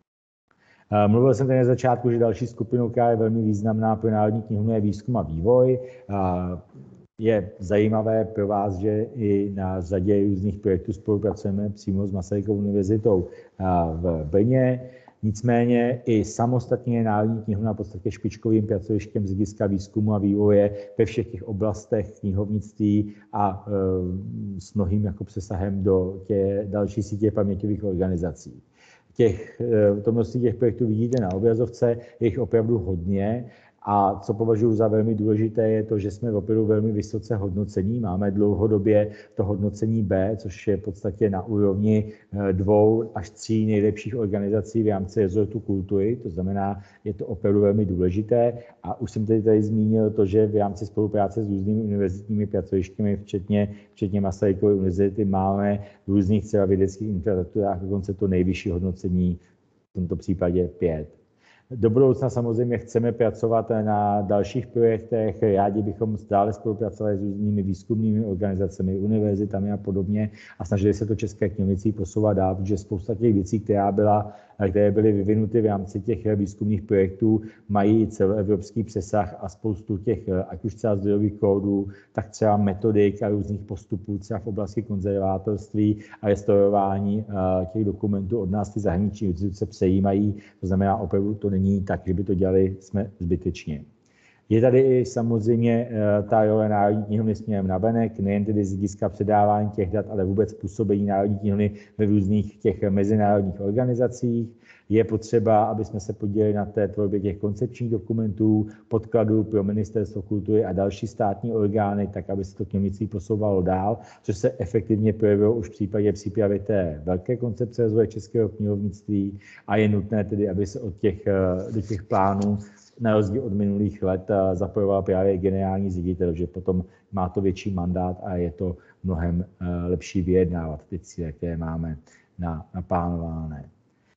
Uh, mluvil jsem tady na začátku, že další skupinou, která je velmi významná pro Národní knihovnu, je výzkum a vývoj. Uh, Je zajímavé pro vás, že i na řadě různých projektů spolupracujeme přímo s Masarykovou univerzitou v Brně. Nicméně i samostatně je Národní knihovna v podstatě špičkovým pracovištěm z hlediska výzkumu a vývoje ve všech těch oblastech knihovnictví a e, s mnohým jako přesahem do těch další sítě paměťových organizací. Těch, to množství těch projektů vidíte na obrazovce, je jich opravdu hodně. A co považuji za velmi důležité, je to, že jsme opravdu velmi vysoce hodnocení. Máme dlouhodobě to hodnocení B, což je v podstatě na úrovni dvou až tří nejlepších organizací v rámci rezortu kultury. To znamená, je to opravdu velmi důležité. A už jsem tady, tady zmínil to, že v rámci spolupráce s různými univerzitními pracovištěmi, včetně, včetně Masarykovy univerzity, máme v různých třeba vědeckých infrastrukturách dokonce to nejvyšší hodnocení, v tomto případě pět. Do budoucna samozřejmě chceme pracovat na dalších projektech, rádi bychom dále spolupracovali s různými výzkumnými organizacemi, univerzitami a podobně a snažili se to české knihovnictví posouvat dál, protože spousta těch věcí, která byla, které byly vyvinuty v rámci těch výzkumných projektů, mají celoevropský přesah a spoustu těch, ať už třeba zdrojových kódů, tak třeba metodik a různých postupů třeba v oblasti konzervátorství a restaurování těch dokumentů od nás ty zahraniční instituce přejímají. To znamená, opravdu to není tak, že by to dělali jsme zbytečně. Je tady i samozřejmě ta role Národní knihovny směrem navenek, nejen tedy z hlediska předávání těch dat, ale vůbec působení Národní knihovny ve různých těch mezinárodních organizacích. Je potřeba, aby jsme se podíleli na té tvorbě těch koncepčních dokumentů, podkladů pro Ministerstvo kultury a další státní orgány, tak aby se to knihovnictví posouvalo dál, což se efektivně projevilo už v případě přípravy té velké koncepce rozvoje českého knihovnictví a je nutné tedy, aby se od těch, do těch plánů na rozdíl od minulých let zapojoval právě generální ředitel, že potom má to větší mandát a je to mnohem lepší vyjednávat ty cíle, které máme naplánované.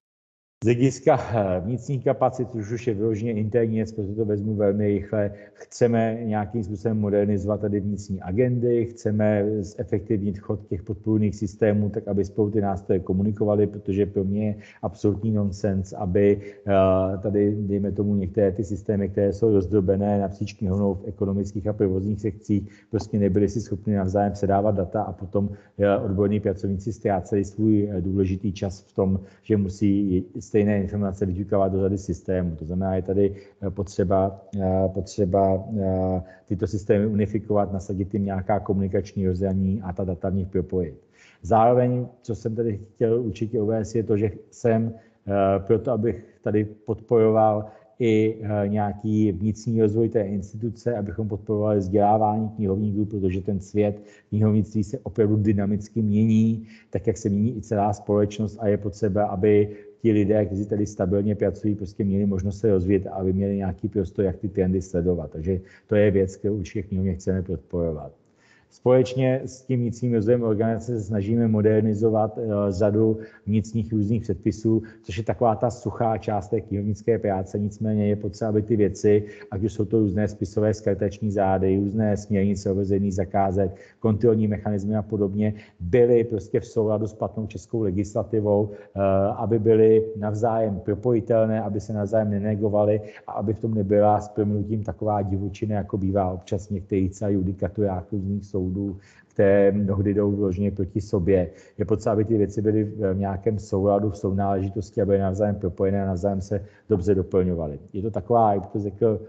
Z hlediska vnitřních kapacit, což už je vyloženě interní věc, proto to vezmu velmi rychle, chceme nějakým způsobem modernizovat tady vnitřní agendy, chceme zefektivnit chod těch podpůrných systémů, tak aby spolu ty nástroje komunikovaly, protože pro mě je absolutní nonsens, aby tady, dejme tomu, některé ty systémy, které jsou rozdrobené napříč knihovnou v ekonomických a provozních sekcích, prostě nebyly si schopni navzájem předávat data a potom odborní pracovníci ztráceli svůj důležitý čas v tom, že musí stejné informace vyťukávat do řady systémů. To znamená, je tady potřeba, potřeba tyto systémy unifikovat, nasadit jim nějaká komunikační rozhraní a ta data v nich propojit. Zároveň, co jsem tady chtěl určitě uvést, je to, že jsem proto, abych tady podporoval i nějaký vnitřní rozvoj té instituce, abychom podporovali vzdělávání knihovníků, protože ten svět knihovnictví se opravdu dynamicky mění, tak jak se mění i celá společnost a je potřeba, aby ti lidé, kteří tady stabilně pracují, prostě měli možnost se rozvíjet a aby měli nějaký prostor, jak ty trendy sledovat. Takže to je věc, kterou určitě knihovně chceme podporovat. Společně s tím vnitřním rozvojem organizace se snažíme modernizovat řadu vnitřních různých předpisů, což je taková ta suchá část té knihovnické práce. Nicméně je potřeba, aby ty věci, ať už jsou to různé spisové skartační zády, různé směrnice o veřejných zakázek, kontrolní mechanismy a podobně, byly prostě v souladu s platnou českou legislativou, aby byly navzájem propojitelné, aby se navzájem nenegovaly a aby v tom nebyla s prominutím taková divočina, jako bývá občas v některých judikaturách různých soudů, které mnohdy jdou vloženě proti sobě. Je potřeba, aby ty věci byly v nějakém souladu, v sounáležitosti, aby navzájem propojené a navzájem se dobře doplňovaly. Je to taková, jak to řekl,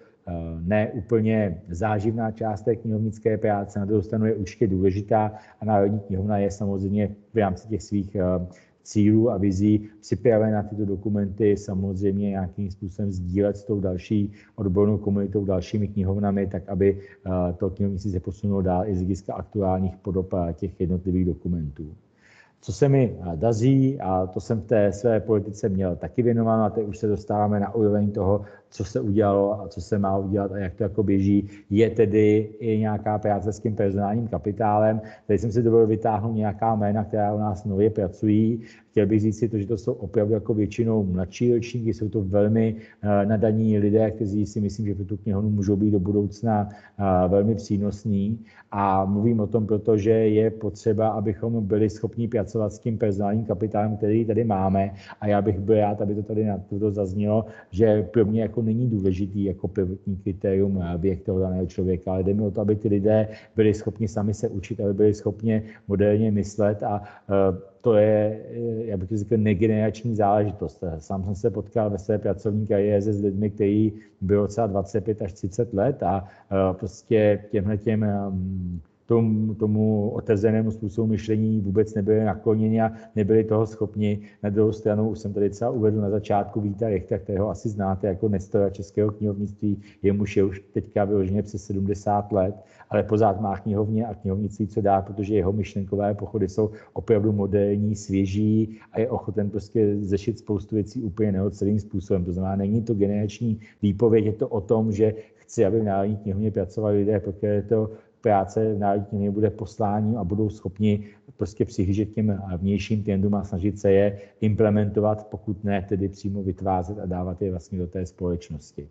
ne úplně záživná část té knihovnické práce, na druhou stranu je určitě důležitá a Národní knihovna je samozřejmě v rámci těch svých cílů a vizí připravena tyto dokumenty samozřejmě nějakým způsobem sdílet s tou další odbornou komunitou, dalšími knihovnami, tak aby to knihovnictví se posunulo dál i z hlediska aktuálních podob těch jednotlivých dokumentů. Co se mi daří, a to jsem v té své politice měl taky věnováno, a teď už se dostáváme na úroveň toho, co se udělalo a co se má udělat a jak to jako běží, je tedy i nějaká práce s tím personálním kapitálem. Tady jsem si dovolil vytáhnout nějaká jména, která u nás nově pracují. Chtěl bych říct si to, že to jsou opravdu jako většinou mladší ročníky, jsou to velmi uh, nadaní lidé, kteří si myslím, že pro tu knihovnu můžou být do budoucna uh, velmi přínosní. A mluvím o tom, protože je potřeba, abychom byli schopni pracovat s tím personálním kapitálem, který tady máme. A já bych byl rád, aby to tady na to zaznělo, že pro mě jako není důležitý jako prvotní kritérium věk toho daného člověka, ale jde mi o to, aby ty lidé byli schopni sami se učit, aby byli schopni moderně myslet a uh, to je, já bych řekl, negenerační záležitost. Sám jsem se potkal ve své pracovní kariéře s lidmi, kteří bylo třeba dvacet pět až třicet let a uh, prostě těmhletěm um, Tomu, tomu otevřenému způsobu myšlení vůbec nebyli nakloněni a nebyli toho schopni. Na druhou stranu, už jsem tady třeba uvedl na začátku Víta Rechta, kterého asi znáte jako nestora českého knihovnictví, jemuž je už teďka vyloženě přes sedmdesát let, ale pořád má knihovně a knihovnictví co dá, protože jeho myšlenkové pochody jsou opravdu moderní, svěží a je ochoten prostě řešit spoustu věcí úplně neocelým způsobem. To znamená, není to generační výpověď, je to o tom, že chci, aby v Národní knihovně pracovali lidé, protože to práce v Národní knihovně bude posláním a budou schopni prostě přihlížet těm vnějším trendům a snažit se je implementovat, pokud ne tedy přímo vytvářet a dávat je vlastně do té společnosti.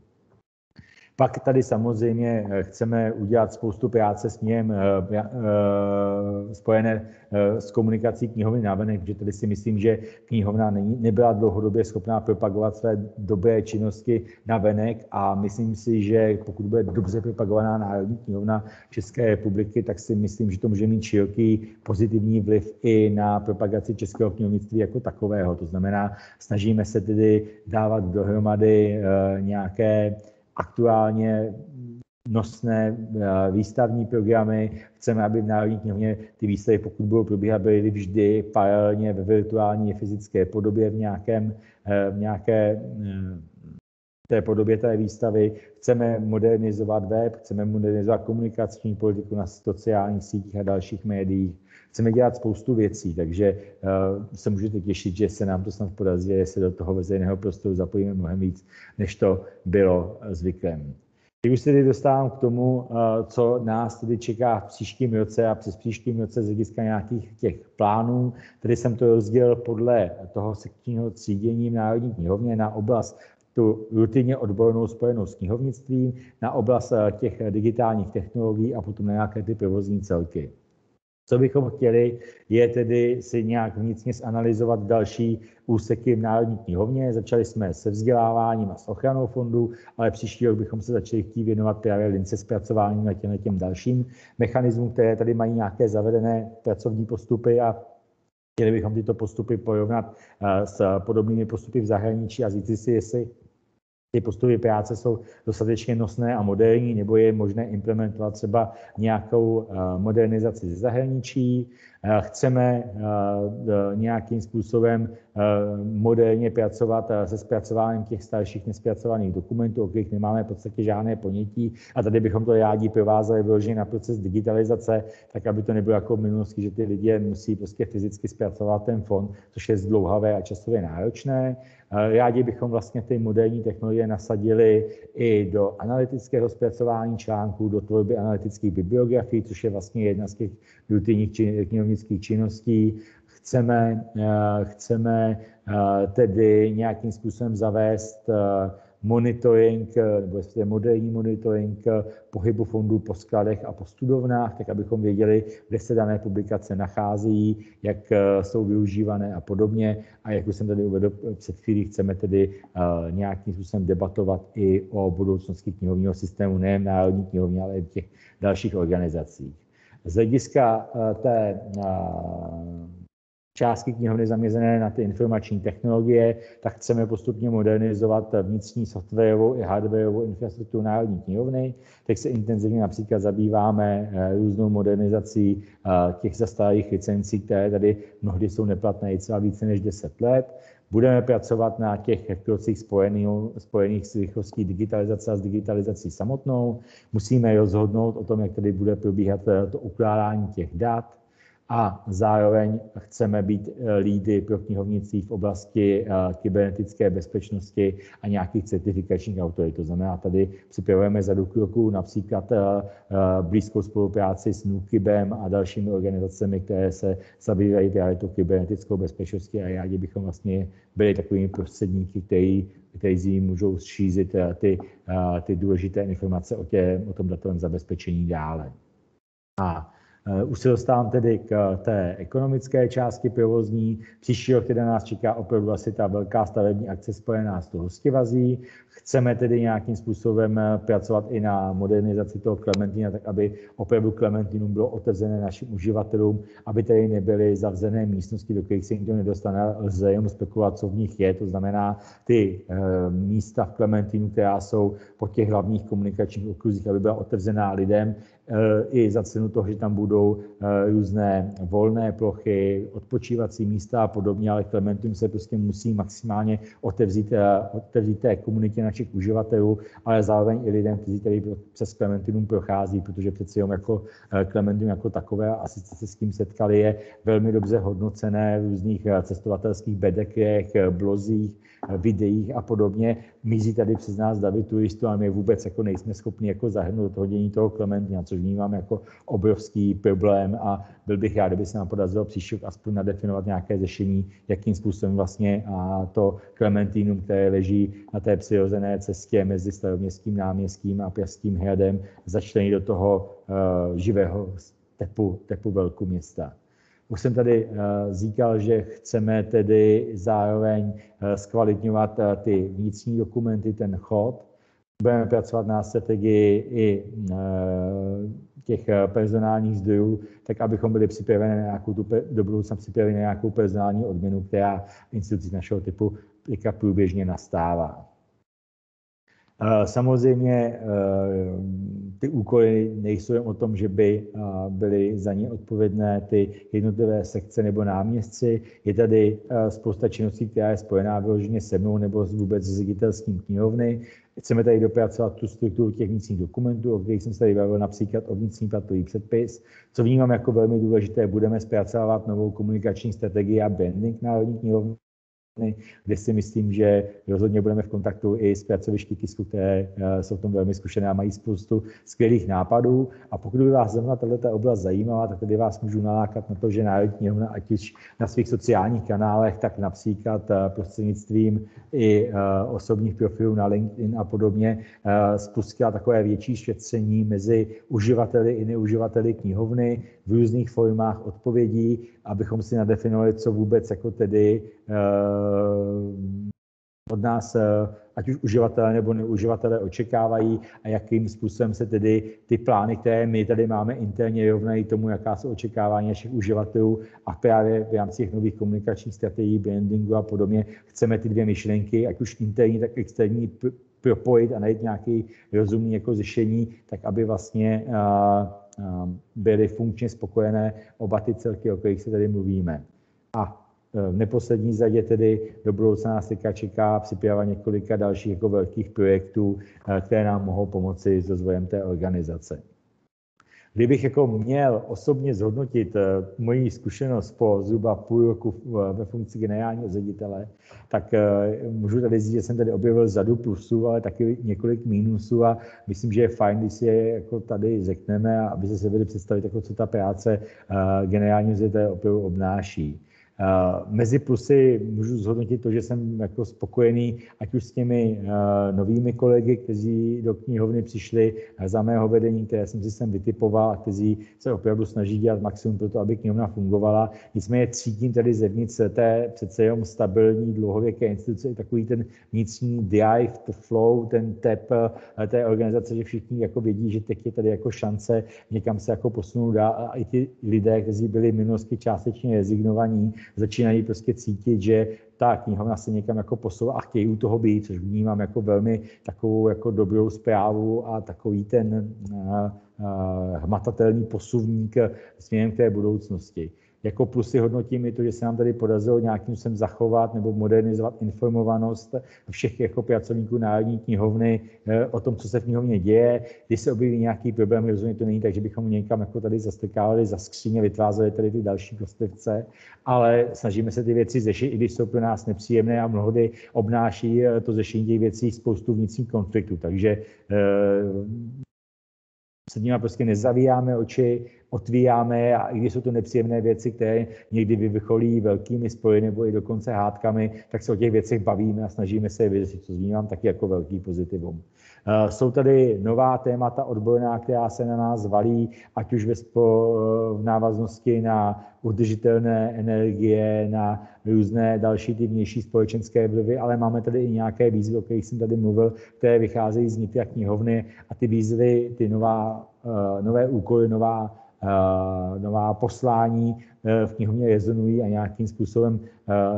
Pak tady samozřejmě chceme udělat spoustu práce s ním spojené s komunikací knihovny navenek, protože tady si myslím, že knihovna není, nebyla dlouhodobě schopná propagovat své dobré činnosti navenek a myslím si, že pokud bude dobře propagovaná Národní knihovna České republiky, tak si myslím, že to může mít široký pozitivní vliv i na propagaci českého knihovnictví jako takového. To znamená, snažíme se tedy dávat dohromady nějaké aktuálně nosné výstavní programy. Chceme, aby v Národní knihovně ty výstavy, pokud budou probíhat, byly vždy paralelně ve virtuální fyzické podobě v nějakém, v nějaké té podobě té výstavy. Chceme modernizovat web, chceme modernizovat komunikační politiku na sociálních sítích a dalších médiích. Chceme dělat spoustu věcí, takže uh, se můžete těšit, že se nám to snad podaří, že se do toho veřejného prostoru zapojíme mnohem víc, než to bylo zvykem. Teď už se tedy dostávám k tomu, uh, co nás tedy čeká v příštím roce a přes příštím roce z hlediska nějakých těch plánů. Tady jsem to rozdělil podle toho sekčního třídění v Národní knihovně na oblast tu rutinně odbornou spojenou s knihovnictvím, na oblast těch digitálních technologií a potom na nějaké ty provozní celky. Co bychom chtěli, je tedy si nějak vnitřně zanalizovat další úseky v Národní knihovně. Začali jsme se vzděláváním a s ochranou fondů, ale příští rok bychom se začali chtít věnovat právě lince zpracováním a těm, těm dalším mechanismům, které tady mají nějaké zavedené pracovní postupy a chtěli bychom tyto postupy porovnat s podobnými postupy v zahraničí a říct si, jestli ty postupy práce jsou dostatečně nosné a moderní, nebo je možné implementovat třeba nějakou modernizaci ze zahraničí. Chceme nějakým způsobem moderně pracovat se zpracováním těch starších nespracovaných dokumentů, o kterých nemáme v podstatě žádné ponětí. A tady bychom to rádi provázali vyloženě na proces digitalizace, tak aby to nebylo jako v minulosti, že ty lidé musí prostě fyzicky zpracovat ten fond, což je zdlouhavé a časově náročné. Rádi bychom vlastně ty moderní technologie nasadili i do analytického zpracování článků, do tvorby analytických bibliografií, což je vlastně jedna z těch rutinních knihovnických činností. Chceme, chceme tedy nějakým způsobem zavést monitoring, nebo jestli je moderní monitoring pohybu fondů po skladech a po studovnách, tak abychom věděli, kde se dané publikace nachází, jak jsou využívané a podobně. A jak už jsem tady uvedl před chvílí, chceme tedy nějakým způsobem debatovat i o budoucnosti knihovního systému, nejen Národní knihovně, ale i těch dalších organizacích. Z hlediska té částky knihovny zaměřené na ty informační technologie, tak chceme postupně modernizovat vnitřní softwarovou i hardwarovou infrastrukturu Národní knihovny. Teď se intenzivně například zabýváme různou modernizací těch zastaralých licencí, které tady mnohdy jsou neplatné i třeba více než deset let. Budeme pracovat na těch krocích spojených, spojených s rychlostí digitalizace a s digitalizací samotnou. Musíme rozhodnout o tom, jak tady bude probíhat to ukládání těch dat. A zároveň chceme být lídry pro knihovnictví v oblasti kybernetické bezpečnosti a nějakých certifikačních autorit. To znamená, tady připravujeme řadu kroků, například blízkou spolupráci s NÚKIBem a dalšími organizacemi, které se zabývají právě tou kybernetickou bezpečností a rádi bychom vlastně byli takovými prostředníky, který, kteří můžou šířit ty, ty důležité informace o, tě, o tom datovém zabezpečení dále. A už se dostávám tedy k té ekonomické části provozní. Příští rok teda nás čeká opravdu asi ta velká stavební akce spojená s tou hostivazí. Chceme tedy nějakým způsobem pracovat i na modernizaci toho Klementina, tak aby opravdu Klementinum bylo otevřené našim uživatelům, aby tady nebyly zavřené místnosti, do kterých se nikdo nedostane, lze jenom spekulovat, co v nich je. To znamená ty e, místa v Klementinu, která jsou po těch hlavních komunikačních okruzích, aby byla otevřená lidem, i za cenu toho, že tam budou různé volné plochy, odpočívací místa a podobně, ale Klementinum se prostě musí maximálně otevřít, otevřít té komunitě našich uživatelů, ale zároveň i lidem, kteří tady přes Klementinum prochází, protože přeci jenom jako Klementinum jako takové, asi jste se s tím setkali, je velmi dobře hodnocené v různých cestovatelských bedekrech, blozích, videích a podobně. Mizí tady přes nás davy turistů, ale my vůbec jako nejsme schopni jako zahrnout do hodění toho Klementina, což vnímám jako obrovský problém a byl bych rád, kdyby se nám podařilo příští rok aspoň nadefinovat nějaké řešení, jakým způsobem vlastně a to Klementinum, které leží na té přirozené cestě mezi Staroměstským náměstím a Pražským hradem, začlení do toho uh, živého tepu, tepu velkoměsta. Už jsem tady uh, říkal, že chceme tedy zároveň uh, zkvalitňovat uh, ty vnitřní dokumenty, ten chod. Budeme pracovat na strategii i uh, těch personálních zdrojů, tak abychom byli připraveni na nějakou tu, do budoucna připraveni na nějakou personální odměnu, která v institucích našeho typu průběžně nastává. Samozřejmě ty úkoly nejsou jen o tom, že by byly za ně odpovědné ty jednotlivé sekce nebo náměstci. Je tady spousta činností, která je spojená vyloženě se mnou nebo vůbec s ředitelstvím knihovny. Chceme tady dopracovat tu strukturu těch vnitřních dokumentů, o kterých jsem se tady bavil, například o vnitřní platový předpis. Co vnímám jako velmi důležité, budeme zpracovat novou komunikační strategii a branding Národní knihovny, kde si myslím, že rozhodně budeme v kontaktu i s pracovišti tisku, které jsou v tom velmi zkušené a mají spoustu skvělých nápadů. A pokud by vás zrovna tato oblast zajímala, tak tady vás můžu nalákat na to, že Národní knihovna, ať už na svých sociálních kanálech, tak například prostřednictvím i osobních profilů na LinkedIn a podobně spustila takové větší šetření mezi uživateli i neuživateli knihovny v různých formách odpovědí, abychom si nadefinovali, co vůbec jako tedy od nás, ať už uživatelé nebo neuživatelé, očekávají a jakým způsobem se tedy ty plány, které my tady máme interně, rovnají tomu, jaká jsou očekávání našich uživatelů a právě v rámci těch nových komunikačních strategií, brandingu a podobně chceme ty dvě myšlenky, ať už interní, tak externí, propojit a najít nějaké rozumné jako řešení, tak aby vlastně byly funkčně spokojené oba ty celky, o kterých se tady mluvíme. A v neposlední řadě tedy do budoucna nás čeká připrava několika dalších jako velkých projektů, které nám mohou pomoci s rozvojem té organizace. Kdybych jako měl osobně zhodnotit moji zkušenost po zhruba půl roku ve funkci generálního ředitele, tak můžu tady říct, že jsem tady objevil řadu plusů, ale taky několik mínusů a myslím, že je fajn, když si je jako tady řekneme, aby se se vedli představit, jako co ta práce generálního ředitele opravdu obnáší. Mezi plusy můžu zhodnotit to, že jsem jako spokojený, ať už s těmi novými kolegy, kteří do knihovny přišli za mého vedení, které jsem si sem vytipoval a kteří se opravdu snaží dělat maximum pro to, aby knihovna fungovala. Nicméně cítím tady zevnitř té přece jenom stabilní dlouhověké instituce i takový ten vnitřní drive, to flow, ten tep té organizace, že všichni jako vědí, že teď je tady jako šance někam se jako posunout dál a i ti lidé, kteří byli v minulosti částečně rezignovaní, začínají prostě cítit, že ta knihovna se někam jako posouvá a chtějí u toho být, což vnímám jako velmi takovou jako dobrou zprávu a takový ten uh, uh, hmatatelný posuvník směrem k té budoucnosti. Jako plusy hodnotím i to, že se nám tady podařilo nějakým způsobem zachovat nebo modernizovat informovanost všech jako pracovníků Národní knihovny o tom, co se v knihovně děje. Když se objeví nějaký problém, rozhodně to není tak, že bychom někam jako tady zastrkávali za skříně, vytvářeli tady ty další kostlivce, ale snažíme se ty věci řešit, i když jsou pro nás nepříjemné a mnohdy obnáší to řešení těch věcí spoustu vnitřních konfliktů. Takže se nimi prostě nezavíjáme oči, otvíjáme a i když jsou to nepříjemné věci, které někdy vyvrcholí velkými spory nebo i dokonce hádkami, tak se o těch věcech bavíme a snažíme se je vyřešit, co vnímám taky jako velký pozitivum. Jsou tady nová témata odborná, která se na nás valí, ať už ve spo, v návaznosti na udržitelné energie, na různé další ty vnější společenské vlivy, ale máme tady i nějaké výzvy, o kterých jsem tady mluvil, které vycházejí z nitra knihovny a ty výzvy, ty nová, nové úkoly, nová Uh, nová poslání uh, v knihovně rezonují a nějakým způsobem uh,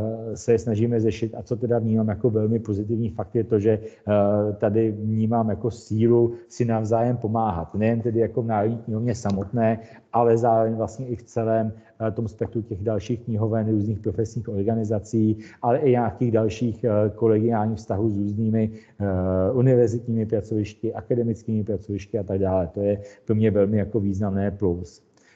se je snažíme řešit. A co teda vnímám jako velmi pozitivní fakt je to, že uh, tady vnímám jako sílu si navzájem pomáhat. Nejen tedy jako v Národní knihovně samotné, ale zároveň vlastně i v celém uh, tom spektru těch dalších knihoven, různých profesních organizací, ale i nějakých dalších uh, kolegiálních vztahů s různými uh, univerzitními pracovišti, akademickými pracovišti a tak dále. To je pro mě velmi jako významné plus.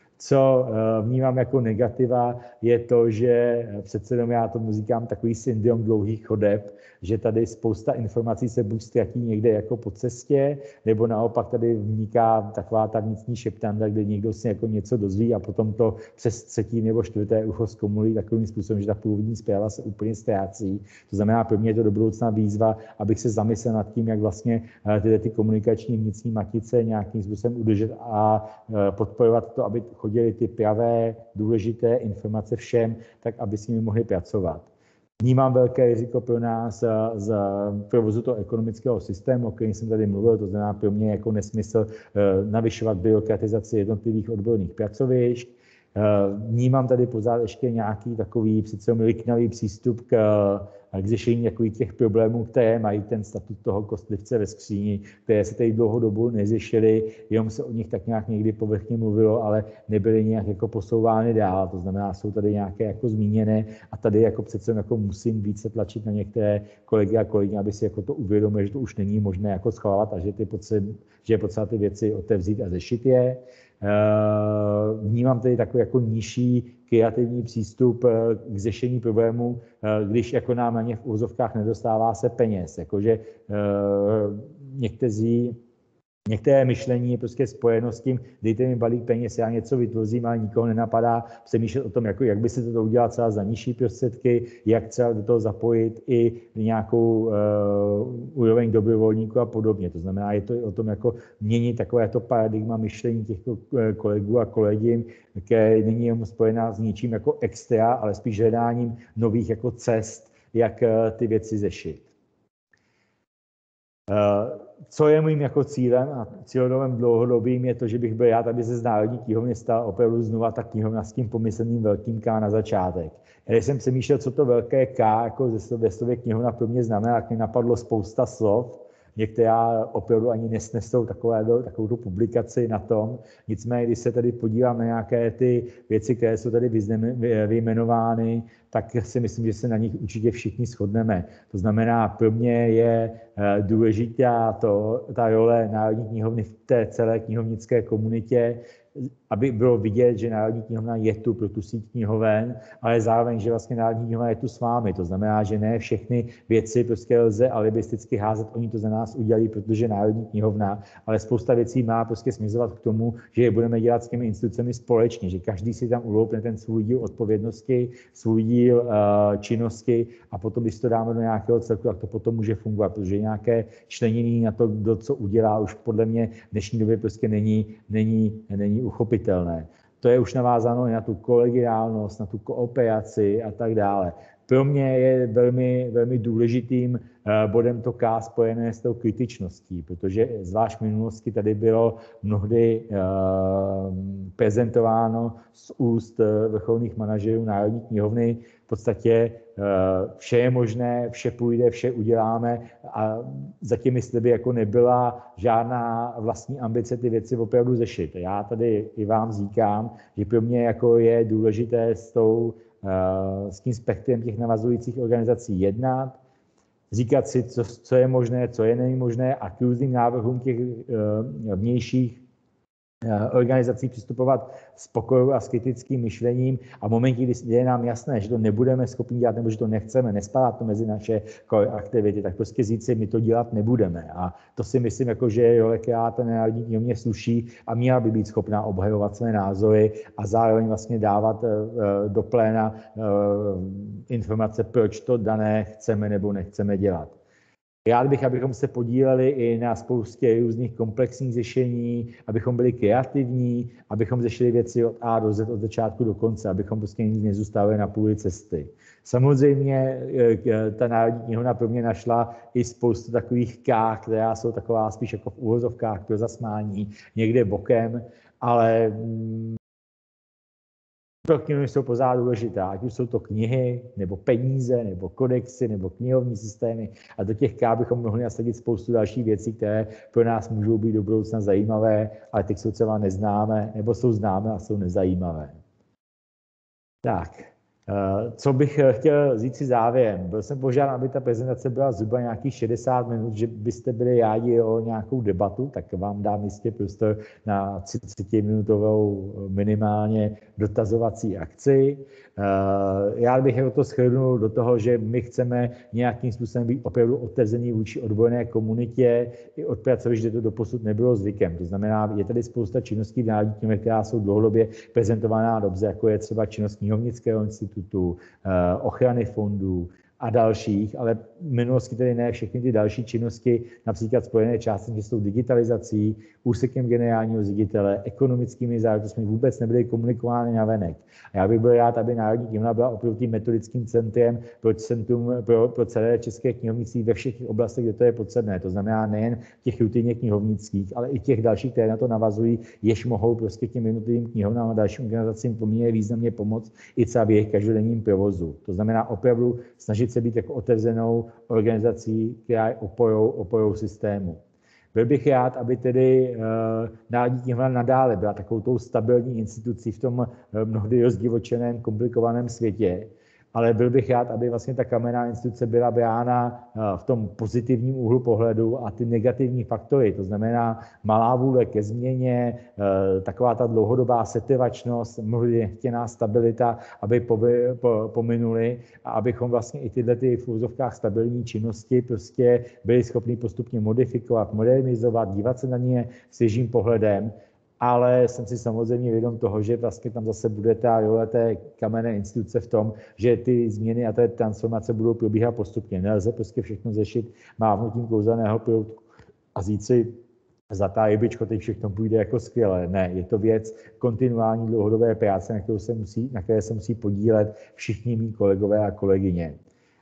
Co vnímám jako negativa, je to, že přece jenom já tomu říkám takový syndrom dlouhých chodeb, že tady spousta informací se buď ztratí někde jako po cestě, nebo naopak tady vniká taková ta vnitřní šeptanda, kde někdo si jako něco dozví a potom to přes třetí nebo čtvrté ucho zkomulí takovým způsobem, že ta původní zpráva se úplně ztrácí. To znamená, pro mě je to do budoucna výzva, abych se zamyslel nad tím, jak vlastně tyhle ty komunikační vnitřní matice nějakým způsobem udržet a podporovat to, aby chodily ty pravé, důležité informace všem, tak aby s nimi mohli pracovat. Vnímám velké riziko pro nás z provozu toho ekonomického systému, o kterém jsem tady mluvil, to znamená pro mě jako nesmysl navyšovat byrokratizaci jednotlivých odborných pracovišť. Vnímám tady pořád ještě nějaký takový přece liknavý přístup k, k řešení takových těch problémů, které mají ten statut toho kostlivce ve skříni, které se tady dlouhou dobu neřešily, jenom se o nich tak nějak někdy povrchně mluvilo, ale nebyly nějak jako posouvány dál. To znamená, jsou tady nějaké jako zmíněné a tady jako přece jako musím více tlačit na některé kolegy a kolegy, aby si jako to uvědomili, že to už není možné jako schvalovat a že, ty potřeb, že je potřeba ty věci otevřít a řešit je. Vnímám tady takový jako nižší kreativní přístup k řešení problémů, když jako nám na ně v úzovkách nedostává se peněz. Jakože někteří Některé myšlení je prostě spojeno s tím, dejte mi balík peněz, já něco vytvořím, ale nikoho nenapadá přemýšlet o tom, jako, jak by se to udělat třeba za nižší prostředky, jak třeba do toho zapojit i nějakou uh, úroveň dobrovolníků a podobně. To znamená, je to i o tom, jako měnit takovéto paradigma myšlení těch kolegů a kolegyn, které není jenom spojená s ničím jako extra, ale spíš hledáním nových jako cest, jak ty věci řešit. Co je mým jako cílem a cílem dlouhodobým je to, že bych byl rád, aby se z Národní knihovny stala opravdu znova ta knihovna s tím pomyslným velkým K na začátek. Když jsem přemýšlel, co to velké K jako ve slově knihovna pro mě znamená, tak mi napadlo spousta slov, některá opravdu ani nesnesou takovou, takovou tu publikaci na tom. Nicméně, když se tady podívám na nějaké ty věci, které jsou tady vyjmenovány, tak si myslím, že se na nich určitě všichni shodneme. To znamená, pro mě je důležitá to, ta role Národní knihovny v té celé knihovnické komunitě, aby bylo vidět, že Národní knihovna je tu pro tu síť knihoven, ale zároveň, že vlastně Národní knihovna je tu s vámi. To znamená, že ne všechny věci prostě lze alibisticky házet, oni to za nás udělají, protože Národní knihovna, ale spousta věcí má prostě směřovat k tomu, že je budeme dělat s těmi institucemi společně, že každý si tam uloupne ten svůj díl odpovědnosti, svůj díl uh, činnosti a potom, když to dáme do nějakého celku, tak to potom může fungovat, protože nějaké členění na to, kdo co udělá, už podle mě v dnešní době prostě není, není, není uchopitelné. To je už navázáno na tu kolegiálnost, na tu kooperaci a tak dále. Pro mě je velmi, velmi důležitým bodem to K spojené s tou kritičností, protože zvlášť v minulosti tady bylo mnohdy prezentováno z úst vrcholných manažerů Národní knihovny v podstatě vše je možné, vše půjde, vše uděláme a za těmi sliby jako nebyla žádná vlastní ambice ty věci opravdu řešit. Já tady i vám říkám, že pro mě jako je důležité s, tou, s tím spektrem těch navazujících organizací jednat, říkat si, co, co je možné, co je není možné a k různým návrhům těch vnějších organizací přistupovat s pokojou a s kritickým myšlením a v momentě, kdy je nám jasné, že to nebudeme schopni dělat nebo že to nechceme, nespadá to mezi naše aktivity, tak prostě říct si, my to dělat nebudeme. A to si myslím, jako, že role, která ta Národní knihovně sluší a měla by být schopná obhajovat své názory a zároveň vlastně dávat do pléna informace, proč to dané chceme nebo nechceme dělat. Rád bych, abychom se podíleli i na spoustě různých komplexních řešení, abychom byli kreativní, abychom řešili věci od A do Z, od začátku do konce, abychom prostě nic nezůstávali na půli cesty. Samozřejmě ta Národní knihovna pro mě našla i spoustu takových K, která jsou taková spíš jako v úvozovkách pro zasmání, někde bokem, ale pro knihovny jsou pořád důležitá, ať už jsou to knihy, nebo peníze, nebo kodexy, nebo knihovní systémy. A do těch K bychom mohli nasadit spoustu dalších věcí, které pro nás můžou být do budoucna zajímavé, ale teď jsou třeba neznámé, nebo jsou známé a jsou nezajímavé. Tak, co bych chtěl říct si závěrem. Byl jsem požádán, aby ta prezentace byla zhruba nějakých šedesát minut, že byste byli rádi o nějakou debatu, tak vám dám jistě prostor na třicetiminutovou minimálně dotazovací akci. Já bych to shrnul do toho, že my chceme nějakým způsobem být opravdu otevření vůči odborné komunitě i od pracovišť, že to doposud nebylo zvykem. To znamená, je tady spousta činností v Národní knihovně, která jsou dlouhodobě prezentovaná dobře, jako je třeba činnost knihovnického institutu, ochrany fondů a dalších, ale v minulosti tedy ne všechny ty další činnosti, například spojené částečně s tou digitalizací, úsekem generálního ředitele, ekonomickými záležitostmi vůbec nebyly komunikovány navenek. A já bych byl rád, aby Národní knihovna byla opravdu tím metodickým centrem pro, centrum, pro, pro celé české knihovnictví ve všech oblastech, kde to je potřebné. To znamená nejen těch rutině knihovnických, ale i těch dalších, které na to navazují, jež mohou prostě těm jednotlivým knihovnám a dalším organizacím poměrně významně pomoct i třeba v jejich každodenním provozu. To znamená opravdu snažit se být jako otevřenou organizací, která je oporou, oporou systému. Byl bych rád, aby tedy uh, Národní knihovna nadále byla takovou tou stabilní institucí v tom uh, mnohdy rozdivočeném, komplikovaném světě, ale byl bych rád, aby vlastně ta kamenná instituce byla brána uh, v tom pozitivním úhlu pohledu a ty negativní faktory, to znamená malá vůle ke změně, uh, taková ta dlouhodobá setrvačnost, mnohdy nechtěná stabilita, aby povy, po, pominuli a abychom vlastně i tyhle ty v úzovkách stabilní činnosti prostě byli schopni postupně modifikovat, modernizovat, dívat se na ně svěžím pohledem. Ale jsem si samozřejmě vědom toho, že vlastně tam zase bude ta role té kamenné instituce v tom, že ty změny a té transformace budou probíhat postupně. Nelze prostě všechno řešit mávnutím kouzelného proutku a říct si, zlatá rybičko, teď všechno půjde jako skvěle. Ne, je to věc kontinuální dlouhodobé práce, na, kterou se musí, na které se musí podílet všichni mý kolegové a kolegyně. A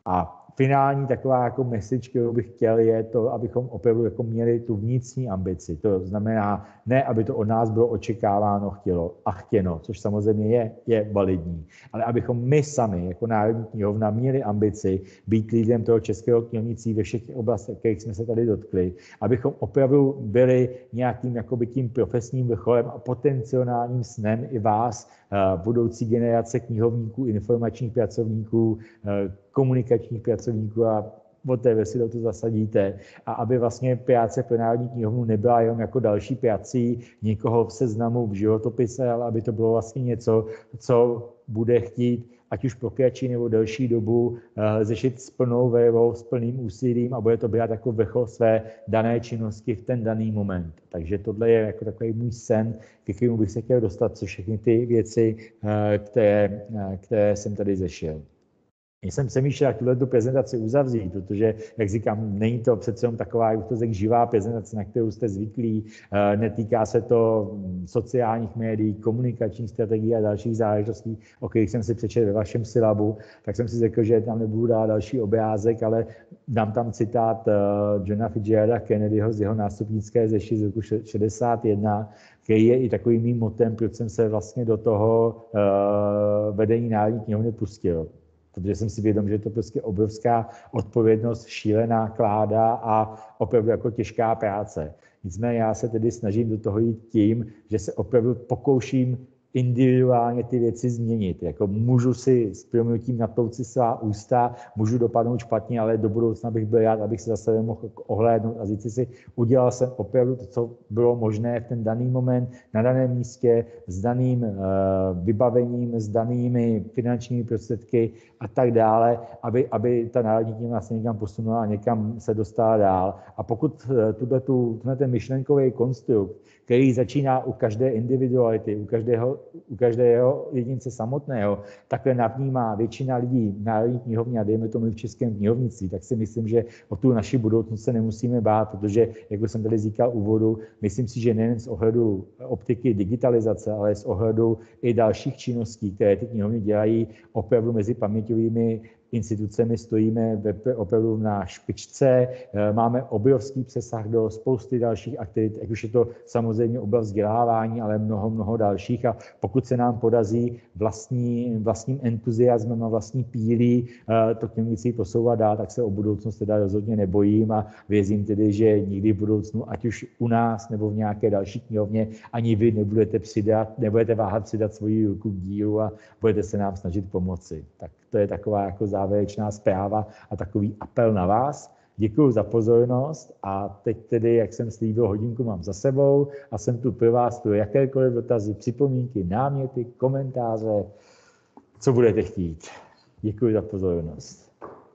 finální taková jako message, kterou bych chtěl, je to, abychom opravdu jako měli tu vnitřní ambici. To znamená, ne, aby to od nás bylo očekáváno, chtělo a chtěno, což samozřejmě je, je validní, ale abychom my sami, jako Národní knihovna, měli ambici být lídrem toho českého knihovnictví ve všech oblastech, kterých jsme se tady dotkli, abychom opravdu byli nějakým jakoby tím profesním vrcholem a potenciálním snem i vás, budoucí generace knihovníků, informačních pracovníků, komunikačních pracovníků a whatever si do toho zasadíte, a aby vlastně práce pro Národní knihovnu nebyla jenom jako další prací někoho v seznamu v životopise, ale aby to bylo vlastně něco, co bude chtít ať už po kratší nebo delší dobu uh, řešit s plnou vervou, s plným úsilím a bude to brát jako vrchol své dané činnosti v ten daný moment. Takže tohle je jako takový můj sen, ke kterému bych se chtěl dostat, co všechny ty věci, uh, které, uh, které jsem tady řešil. Já jsem přemýšlel, jak tuhle prezentaci uzavřít, protože, jak říkám, není to přece jenom taková, jak to řekl, živá prezentace, na kterou jste zvyklí. Netýká se to sociálních médií, komunikačních strategií a dalších záležitostí, o kterých jsem si přečetl ve vašem syllabu. Tak jsem si řekl, že tam nebudu dát další obrázek, ale dám tam citát Johna Fitzgeralda Kennedyho z jeho nástupnické řeči z roku šedesát jedna, který je i takovým mým motem, proč jsem se vlastně do toho vedení Národní knihovny pustil. Protože jsem si vědom, že je to prostě obrovská odpovědnost, šílená kláda a opravdu jako těžká práce. Nicméně já se tedy snažím do toho jít tím, že se opravdu pokouším individuálně ty věci změnit. Jako můžu si s prominutím natlout si svá ústa, můžu dopadnout špatně, ale do budoucna bych byl rád, abych se zase mohl ohlédnout a říct si, udělal jsem opravdu to, co bylo možné v ten daný moment, na daném místě, s daným uh, vybavením, s danými finančními prostředky a tak dále, aby, aby ta Národní knihovna se někam posunula a někam se dostala dál. A pokud uh, tenhle ten myšlenkový konstrukt, který začíná u každé individuality, u každého, u každého jedince samotného, takhle navnímá většina lidí v Národní knihovně a dejme tomu v českém knihovnictví, tak si myslím, že o tu naši budoucnost se nemusíme bát, protože, jak jsem tady říkal úvodu, myslím si, že nejen z ohledu optiky digitalizace, ale z ohledu i dalších činností, které ty knihovny dělají, opravdu mezi paměťovými institucemi stojíme opravdu na špičce, máme obrovský přesah do spousty dalších aktivit, jak už je to samozřejmě oblast vzdělávání, ale mnoho, mnoho dalších. A pokud se nám podaří vlastní, vlastním entuziasmem a vlastní pílí to knihovnictví posouvat dál, tak se o budoucnost teda rozhodně nebojím a věřím tedy, že nikdy v budoucnu, ať už u nás nebo v nějaké další knihovně, ani vy nebudete přidat, nebudete váhat přidat svoji ruku k dílu a budete se nám snažit pomoci. Tak to je taková jako závěrečná zpráva a takový apel na vás. Děkuji za pozornost a teď tedy, jak jsem slíbil, hodinku mám za sebou a jsem tu pro vás pro jakékoliv dotazy, připomínky, náměty, komentáře, co budete chtít. Děkuji za pozornost.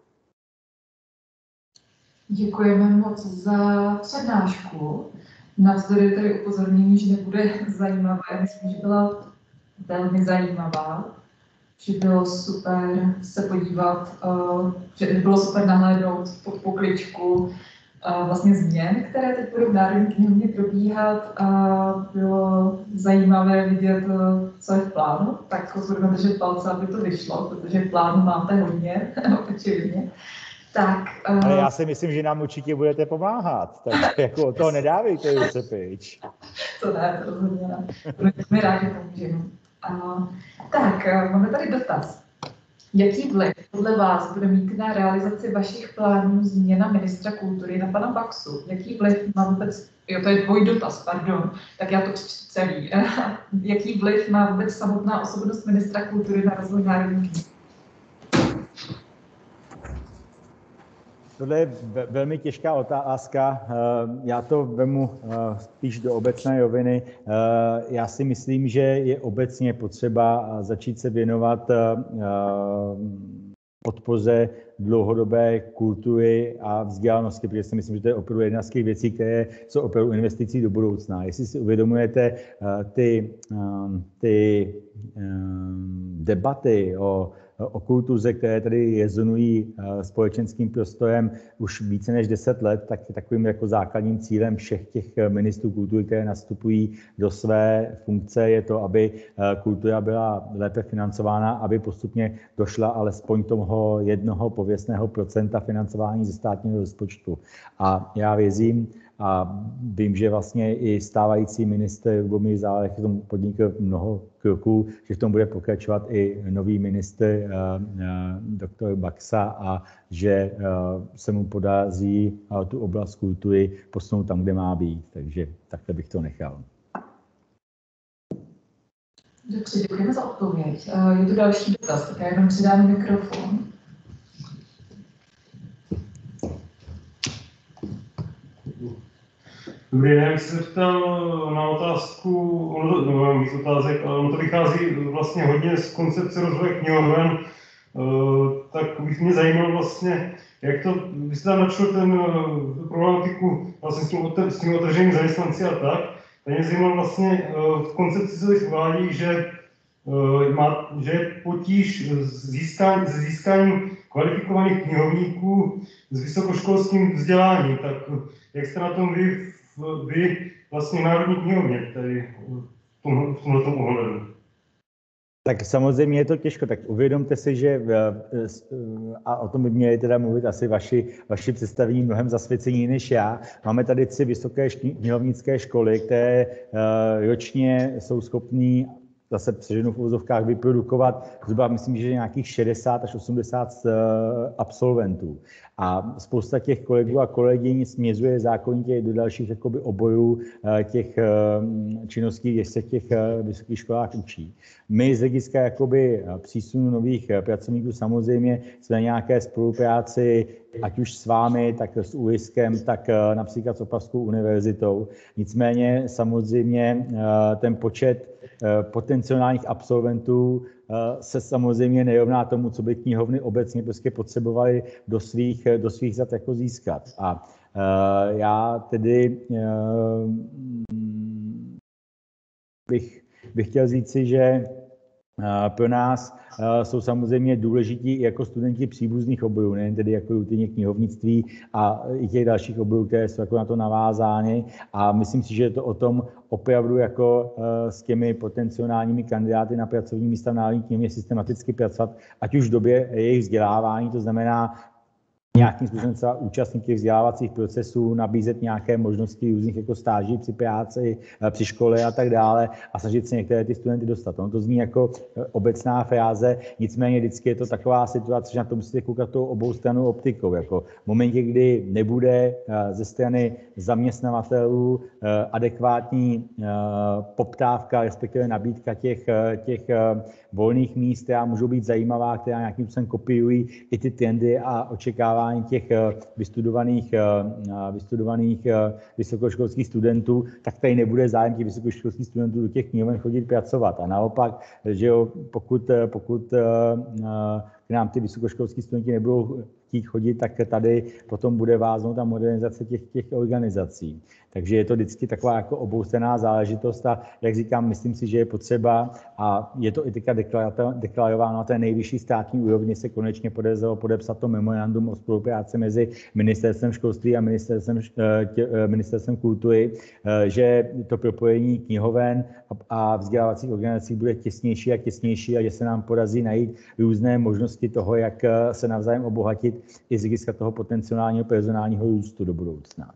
Děkujeme moc za přednášku. Navzdory tedy upozornění, že nebude zajímavá, myslím, že byla velmi zajímavá. Že bylo super se podívat, uh, že bylo super nahlédnout pod pokličku uh, vlastně změn, které teď budou v Národní knihovně probíhat. Uh, bylo zajímavé vidět, uh, co je v plánu, tak budeme držet palce, aby to vyšlo, protože v plánu máte hodně, očividně. Tak, uh, Ale já si myslím, že nám určitě budete pomáhat, tak jako toho nedávejte ruce pryč. To ne, to rozhodně ne. Budeme rádi pomůžeme. Uh, tak, uh, máme tady dotaz. Jaký vliv podle vás bude mít na realizaci vašich plánů změna ministra kultury na pana Baxu? Jaký vliv má vůbec, jo, to je tvůj dotaz, pardon, tak já to přečtu celý. Jaký vliv má vůbec samotná osobnost ministra kultury na rozvoj národní knihy? Tohle je velmi těžká otázka. Já to vemu spíš do obecné roviny. Já si myslím, že je obecně potřeba začít se věnovat podpoře dlouhodobé kultury a vzdělanosti, protože si myslím, že to je opravdu jedna z těch věcí, které jsou opravdu investicí do budoucna. Jestli si uvědomujete ty, ty debaty o o kultuře, které tady rezonují společenským prostorem už více než deset let, tak takovým jako základním cílem všech těch ministrů kultury, které nastupují do své funkce, je to, aby kultura byla lépe financována, aby postupně došla alespoň toho jednoho pověstného procenta financování ze státního rozpočtu. A já věřím, a vím, že vlastně i stávající ministr Lubomír Zaorálek v tom podnikl mnoho kroků, že v tom bude pokračovat i nový ministr doktor Baxa a že se mu podaří tu oblast kultury posunout tam, kde má být. Takže takhle bych to nechal. Dobře, děkujeme za odpověď. Je tu další dotaz, tak já jenom přidám mikrofon. Dobrý den, já jsem se ptal na otázku, ono to, no, víc otázek, ale ono to vychází vlastně hodně z koncepce rozvoje knihoven, tak bych mě zajímalo vlastně, jak to, vy jste tam načal ten problematiku vlastně s tím, s tím otevřeným zaměstnanci a tak, tak mě zajímalo vlastně, v koncepci se uvádí, že, má, že je potíž s získáním, získáním kvalifikovaných knihovníků s vysokoškolským vzděláním, tak jak jste na tom vy, vy vlastně Národní knihovně, tady v, tom, v tomto ohledu? Tak samozřejmě je to těžko, tak uvědomte si, že, a o tom by měli teda mluvit asi vaši, vaši představení mnohem zasvěcení než já, máme tady tři vysoké knihovnické školy, které ročně jsou schopní zase přeženu v uvozovkách vyprodukovat zhruba, myslím, že nějakých šedesát až osmdesát absolventů. A spousta těch kolegů a kolegyň směřuje zákonitě do dalších jakoby, oborů těch činností, kde se v těch vysokých školách učí. My z hlediska jakoby, přísunu nových pracovníků samozřejmě jsme na nějaké spolupráci, ať už s vámi, tak s ÚISkem, tak například s Opavskou univerzitou. Nicméně samozřejmě ten počet potenciálních absolventů se samozřejmě nerovná tomu, co by knihovny obecně prostě potřebovaly do svých, do svých zad jako získat. A já tedy bych, bych chtěl říci, že pro nás jsou samozřejmě důležití i jako studenti příbuzných oborů, nejen tedy jako rutině knihovnictví a i těch dalších oborů, které jsou jako na to navázány. A myslím si, že je to o tom opravdu jako s těmi potenciálními kandidáty na pracovní místa v Národní knihovně systematicky pracovat, ať už v době jejich vzdělávání, to znamená nějakým způsobem třeba účastnit těch vzdělávacích procesů, nabízet nějaké možnosti různých jako stáží při práci, při škole a tak dále a snažit se některé ty studenty dostat. No, to zní jako obecná fráze, nicméně vždycky je to taková situace, že na to musíte koukat tou obou stranou optikou. Jako v momentě, kdy nebude ze strany zaměstnavatelů adekvátní poptávka, respektive nabídka těch, těch volných míst, která můžou být zajímavá, která nějakým způsobem kopiují i ty trendy a očekávání těch vystudovaných, vystudovaných vysokoškolských studentů, tak tady nebude zájem těch vysokoškolských studentů do těch knihoven chodit pracovat. A naopak, že jo, pokud, pokud k nám ty vysokoškolský studenti nebudou chtít chodit, tak tady potom bude váznout ta modernizace těch, těch organizací. Takže je to vždycky taková jako oboustranná záležitost a jak říkám, myslím si, že je potřeba a je to i teďka deklarováno na té nejvyšší státní úrovni, se konečně podařilo podepsat to memorandum o spolupráci mezi Ministerstvem školství a Ministerstvem, tě, Ministerstvem kultury, že to propojení knihoven a vzdělávacích organizací bude těsnější a těsnější a že se nám podaří najít různé možnosti toho, jak se navzájem obohatit i z hlediska toho potenciálního personálního růstu do budoucna.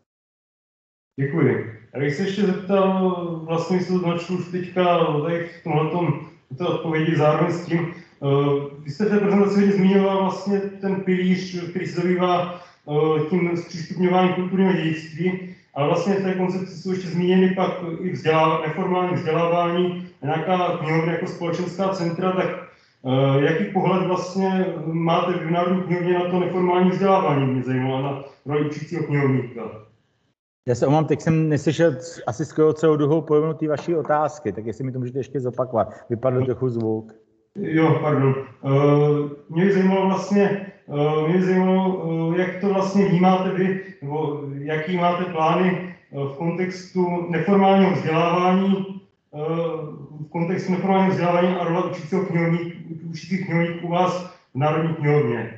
Děkuji. Já bych se ještě zeptal, vlastně se to načnu už teďka tady v tomhletom té odpovědi zároveň s tím. Vy jste v té prezentaci hodně zmiňoval vlastně ten pilíř, který se zabývá tím zpřístupňováním kulturního dědictví, ale vlastně v té koncepci jsou ještě zmíněny pak i vzdělávání, neformální vzdělávání, nějaká knihovna jako společenská centra, tak jaký pohled vlastně máte v Národní knihovně na to neformální vzdělávání, mě zajímalo, na roli učícího knihovníka? Já se omám, teď jsem neslyšel asi skoro celou druhou polovinu té vaší otázky, tak jestli mi to můžete ještě zopakovat. Vypadl trochu zvuk. Jo, pardon. Uh, mě zajímalo vlastně, uh, mě zajímalo, uh, jak to vlastně vnímáte vy, nebo jaký máte plány uh, v kontextu neformálního vzdělávání, v kontextu neformálního vzdělávání a role učícího knihovník, učících knihovníků u vás v Národní knihovně?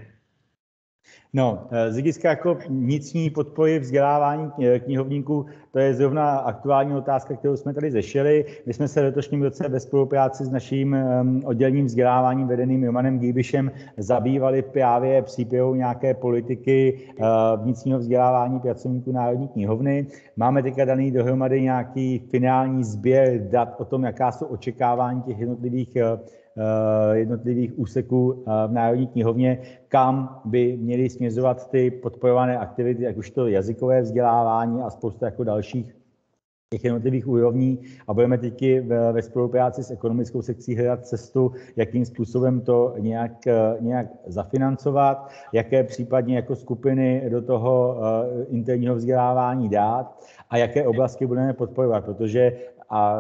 No, z hlediska jako vnitřní podpory vzdělávání knihovníků, to je zrovna aktuální otázka, kterou jsme tady řešili. My jsme se v letošním roce ve spolupráci s naším oddělením vzdělávání vedeným Romanem Gýbišem zabývali právě přípravou nějaké politiky vnitřního vzdělávání pracovníků Národní knihovny. Máme teďka daný dohromady nějaký finální sběr dat o tom, jaká jsou očekávání těch jednotlivých jednotlivých úseků v Národní knihovně, kam by měly směřovat ty podporované aktivity, jak už to jazykové vzdělávání a spousta jako dalších těch jednotlivých úrovní, a budeme teď ve spolupráci s ekonomickou sekcí hledat cestu, jakým způsobem to nějak, nějak zafinancovat, jaké případně jako skupiny do toho interního vzdělávání dát a jaké oblasti budeme podporovat, protože a,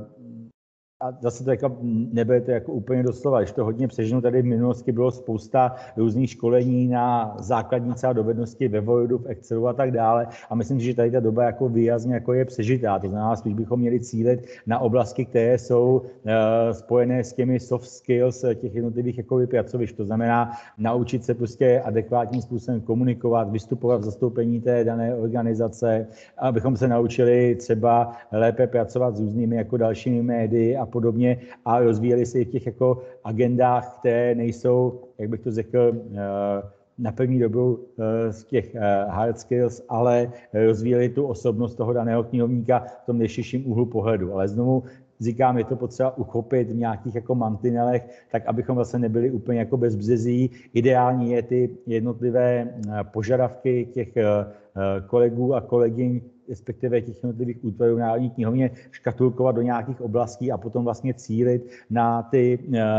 A zase to jako, nebude to jako úplně doslova, když to hodně přeženu, tady v minulosti bylo spousta různých školení na základní třeba dovednosti ve Wordu, v Excelu a tak dále. A myslím si, že tady ta doba jako výrazně jako je přežitá. To znamená, spíš bychom měli cílit na oblasti, které jsou uh, spojené s těmi soft skills těch jednotlivých jako pracovišť. To znamená naučit se prostě adekvátním způsobem komunikovat, vystupovat v zastoupení té dané organizace, abychom se naučili třeba lépe pracovat s různými jako dalšími médii a podobně a rozvíjeli se i v těch jako agendách, které nejsou, jak bych to řekl, na první dobu z těch hard skills, ale rozvíjeli tu osobnost toho daného knihovníka v tom nejširším úhlu pohledu. Ale znovu říkám, je to potřeba uchopit v nějakých jako mantinelech, tak abychom zase nebyli úplně jako bezbřezí. Ideální je ty jednotlivé požadavky těch kolegů a kolegyň, respektive těch jednotlivých útvarů Národní knihovně, škatulkovat do nějakých oblastí a potom vlastně cílit na ty,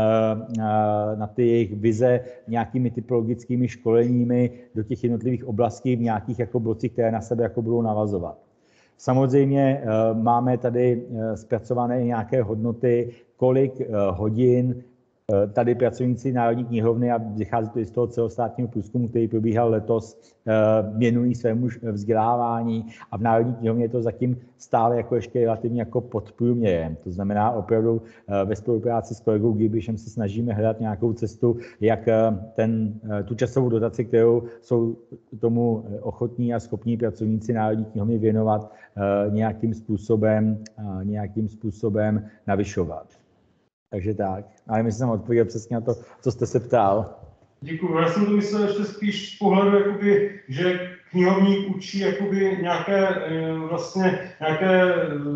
na ty jejich vize nějakými typologickými školeními do těch jednotlivých oblastí v nějakých jako blocích, které na sebe jako budou navazovat. Samozřejmě máme tady zpracované nějaké hodnoty, kolik hodin tady pracovníci Národní knihovny, a vychází to i z toho celostátního průzkumu, který probíhal letos, věnují svému vzdělávání, a v Národní knihovně je to zatím stále jako ještě relativně jako pod průměrem. To znamená, opravdu ve spolupráci s kolegou Gýbišem se snažíme hledat nějakou cestu, jak ten, tu časovou dotaci, kterou jsou tomu ochotní a schopní pracovníci Národní knihovny věnovat, nějakým způsobem, nějakým způsobem navyšovat. Takže tak. Ale myslím, že jsem odpověděl přesně na to, co jste se ptal. Děkuji. Já jsem to myslel ještě spíš z pohledu, jakoby, že knihovník učí jakoby nějaké vlastně nějaké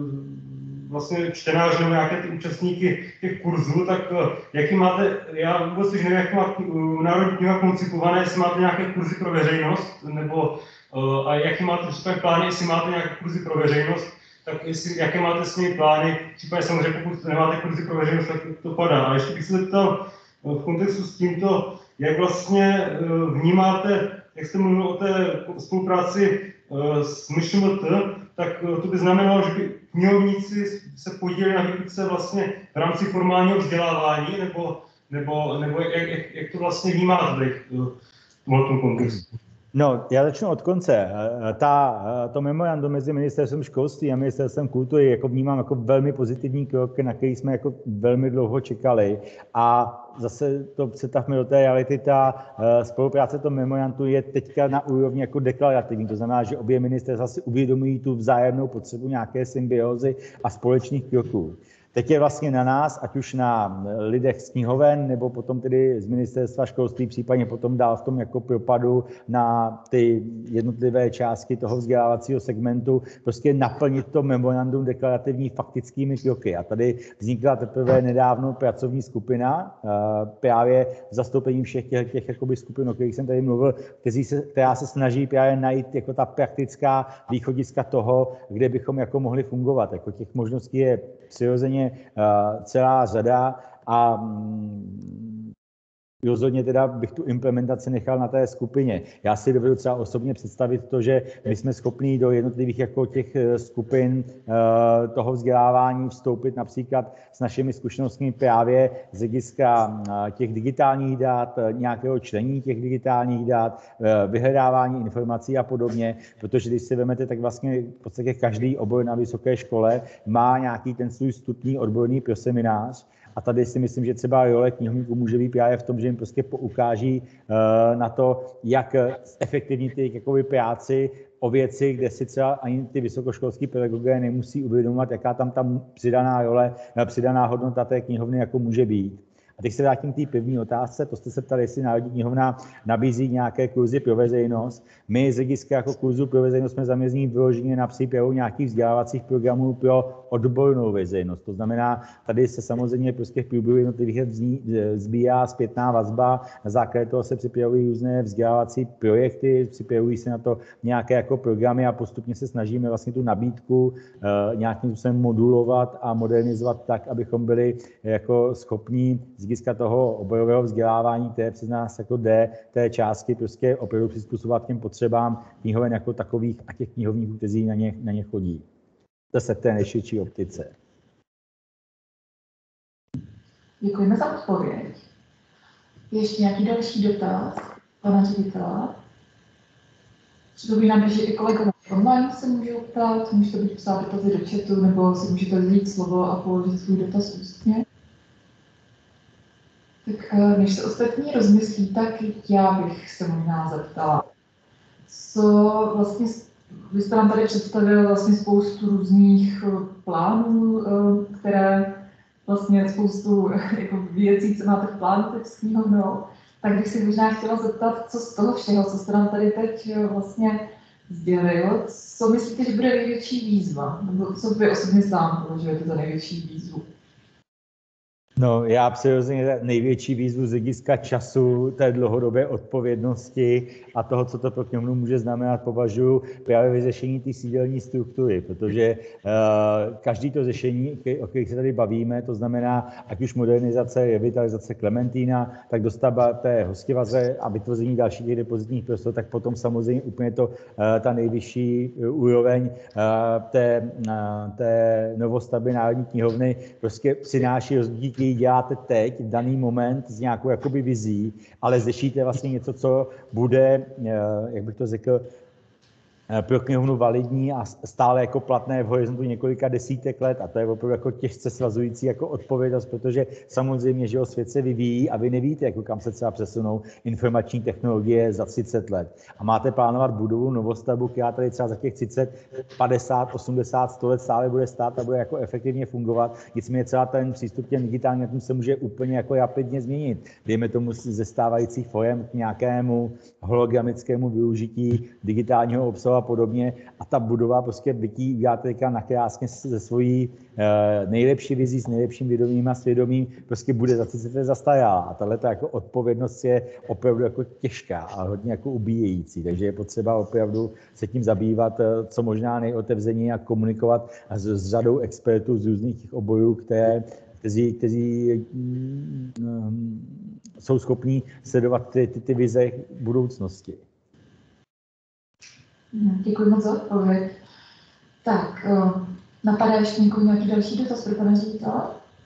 vlastně čtenáře nebo nějaké ty účastníky těch kurzů, tak jaký máte, já vůbec nevím, jak má Národní knihovna koncipované, jestli máte nějaké kurzy pro veřejnost, nebo a jaký máte případně plány, jestli máte nějaké kurzy pro veřejnost, tak jestli, jaké máte s nimi plány, případně samozřejmě pokud nemáte kurzy pro veřejnost, tak to padá. A ještě bych se zeptal v kontextu s tímto, jak vlastně vnímáte, jak jste mluvil o té spolupráci s M Š M T, tak to by znamenalo, že by knihovníci se podíleli na výuce vlastně v rámci formálního vzdělávání, nebo, nebo, nebo jak, jak, jak to vlastně vnímáte v tomto kontextu? No, já začnu od konce. Ta, to memorandum mezi ministerstvem školství a ministerstvem kultury jako vnímám jako velmi pozitivní krok, na který jsme jako velmi dlouho čekali. A zase to přetavme do té reality, ta spolupráce toho memorandu je teďka na úrovni jako deklarativní. To znamená, že obě ministerstva si uvědomují tu vzájemnou potřebu nějaké symbiózy a společných kroků. Teď je vlastně na nás, ať už na lidech z knihoven, nebo potom tedy z ministerstva školství, případně potom dál v tom jako propadu na ty jednotlivé části toho vzdělávacího segmentu, prostě naplnit to memorandum deklarativní faktickými kroky. A tady vznikla teprve nedávno pracovní skupina, právě v zastoupení všech těch, těch jakoby skupin, o kterých jsem tady mluvil, kteří se, která se snaží právě najít jako ta praktická východiska toho, kde bychom jako mohli fungovat. Jako těch možností je přirozeně celá řada a rozhodně teda bych tu implementaci nechal na té skupině. Já si dovedu třeba osobně představit to, že my jsme schopni do jednotlivých jako těch skupin toho vzdělávání vstoupit například s našimi zkušenostmi právě z hlediska těch digitálních dat, nějakého čtení těch digitálních dat, vyhledávání informací a podobně, protože když si vezmete, tak vlastně v podstatě každý obor na vysoké škole má nějaký ten svůj vstupní odborný proseminář. A tady si myslím, že třeba role knihovníků může být právě v tom, že jim prostě poukáží uh, na to, jak efektivní ty jakoby práci o věci, kde si třeba ani ty vysokoškolský pedagogové nemusí uvědomovat, jaká tam tam přidaná role, přidaná hodnota té knihovny jako může být. A teď se vrátím k té první otázce, to jste se ptali, jestli Národní knihovna nabízí nějaké kurzy pro veřejnost. My z hlediska jako kurzu pro veřejnost jsme zaměření vyloženě na přípravu nějakých vzdělávacích programů pro odbornou veřejnost. To znamená, tady se samozřejmě prostě v průběhu jednotlivých let sbírá zpětná vazba, na základě toho se připravují různé vzdělávací projekty, připravují se na to nějaké jako programy a postupně se snažíme vlastně tu nabídku uh, nějakým způsobem modulovat a modernizovat tak, abychom byli jako schopní z hlediska toho oborového vzdělávání, které přes nás jako jde, té částky prostě opravdu přizpůsobovat těm potřebám knihoven jako takových a těch knihovníků, kteří na ně, na ně chodí. To se v té nejširší optice. Děkujeme za odpověď. Ještě nějaký další dotaz pana ředitele? Připomínám, že i kolegové online se můžou ptát, můžete být psát dotazy do chatu, nebo si můžete vzít slovo a položit svůj dotaz ústně. Tak než se ostatní rozmyslí, tak já bych se možná zeptala, co vlastně, vy jste nám tady představil vlastně spoustu různých plánů, které vlastně spoustu jako věcí, co máte v plánu teď s knihovnou, tak bych si možná chtěla zeptat, co z toho všeho, co jste nám tady teď vlastně sdělil, co myslíte, že bude největší výzva, nebo co vy osobně sám považujete za největší výzvu? No, já přirozeně největší výzvu z hlediska času, té dlouhodobé odpovědnosti a toho, co to pro knihovnu může znamenat, považuji právě vyřešení té sídelní struktury, protože uh, každý to řešení, o kterých se tady bavíme, to znamená, ať už modernizace, revitalizace Klementína, tak dostavba té hostivaře a vytvoření dalších těch depozitních prostor, tak potom samozřejmě úplně to uh, ta nejvyšší úroveň uh, té, uh, té novostavby Národní knihovny prostě přináší rozdíl, děláte teď, v daný moment s nějakou jakoby vizí, ale řešíte vlastně něco, co bude, jak bych to řekl, pro knihovnu validní a stále jako platné v horizontu několika desítek let, a to je opravdu jako těžce svazující jako odpovědnost, protože samozřejmě, že svět se vyvíjí a vy nevíte, jako kam se třeba přesunou informační technologie za třicet let. A máte plánovat budovu, novostavbu, která tady třeba za těch třicet, padesát, osmdesát, sto let stále bude stát a bude jako efektivně fungovat. Nicméně třeba ten přístup těm digitálním datům se může úplně jako rapidně změnit. Dejme tomu ze stávajících forem k nějakému hologramickému využití digitálního obsahu a podobně, a ta budova prostě bytí uděláte teďka nakrásně se svojí e, nejlepší vizí, s nejlepším vědomím a svědomím, prostě bude za třicet let zastaralá. A tahle jako odpovědnost je opravdu jako těžká a hodně jako ubíjející, takže je potřeba opravdu se tím zabývat, co možná nejotevřeněji a komunikovat s, s řadou expertů z různých těch oborů, které kteří, kteří mm, jsou schopní sledovat ty, ty, ty vize budoucnosti. Děkuji moc za odpověď. Tak, napadá ještě někoho nějaký další dotaz pro pana ředitele?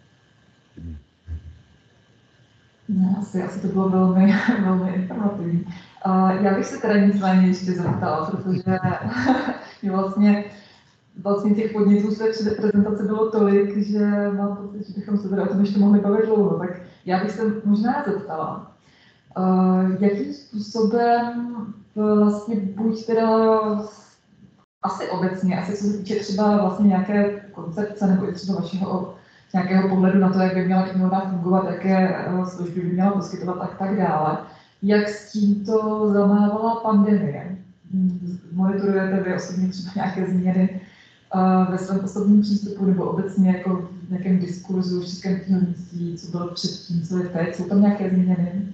Ne, asi, asi to bylo velmi, velmi informativní. Já bych se teda nicméně ještě zeptala, protože vlastně, vlastně těch podnětů z té prezentace bylo tolik, že mám pocit, že bychom se teda o tom ještě mohli bavit dlouho. Tak já bych se možná zeptala, jakým způsobem vlastně buď teda asi obecně, asi co se týče třeba vlastně nějaké koncepce nebo i třeba vašeho nějakého pohledu na to, jak by měla knihovna fungovat, jaké služby by měla poskytovat a tak dále. Jak s tímto zamávala pandemie? Monitorujete vy osobně třeba nějaké změny ve svém osobním přístupu nebo obecně jako v nějakém diskurzu v českém knihovnictví, co bylo předtím, co je teď? Jsou tam nějaké změny?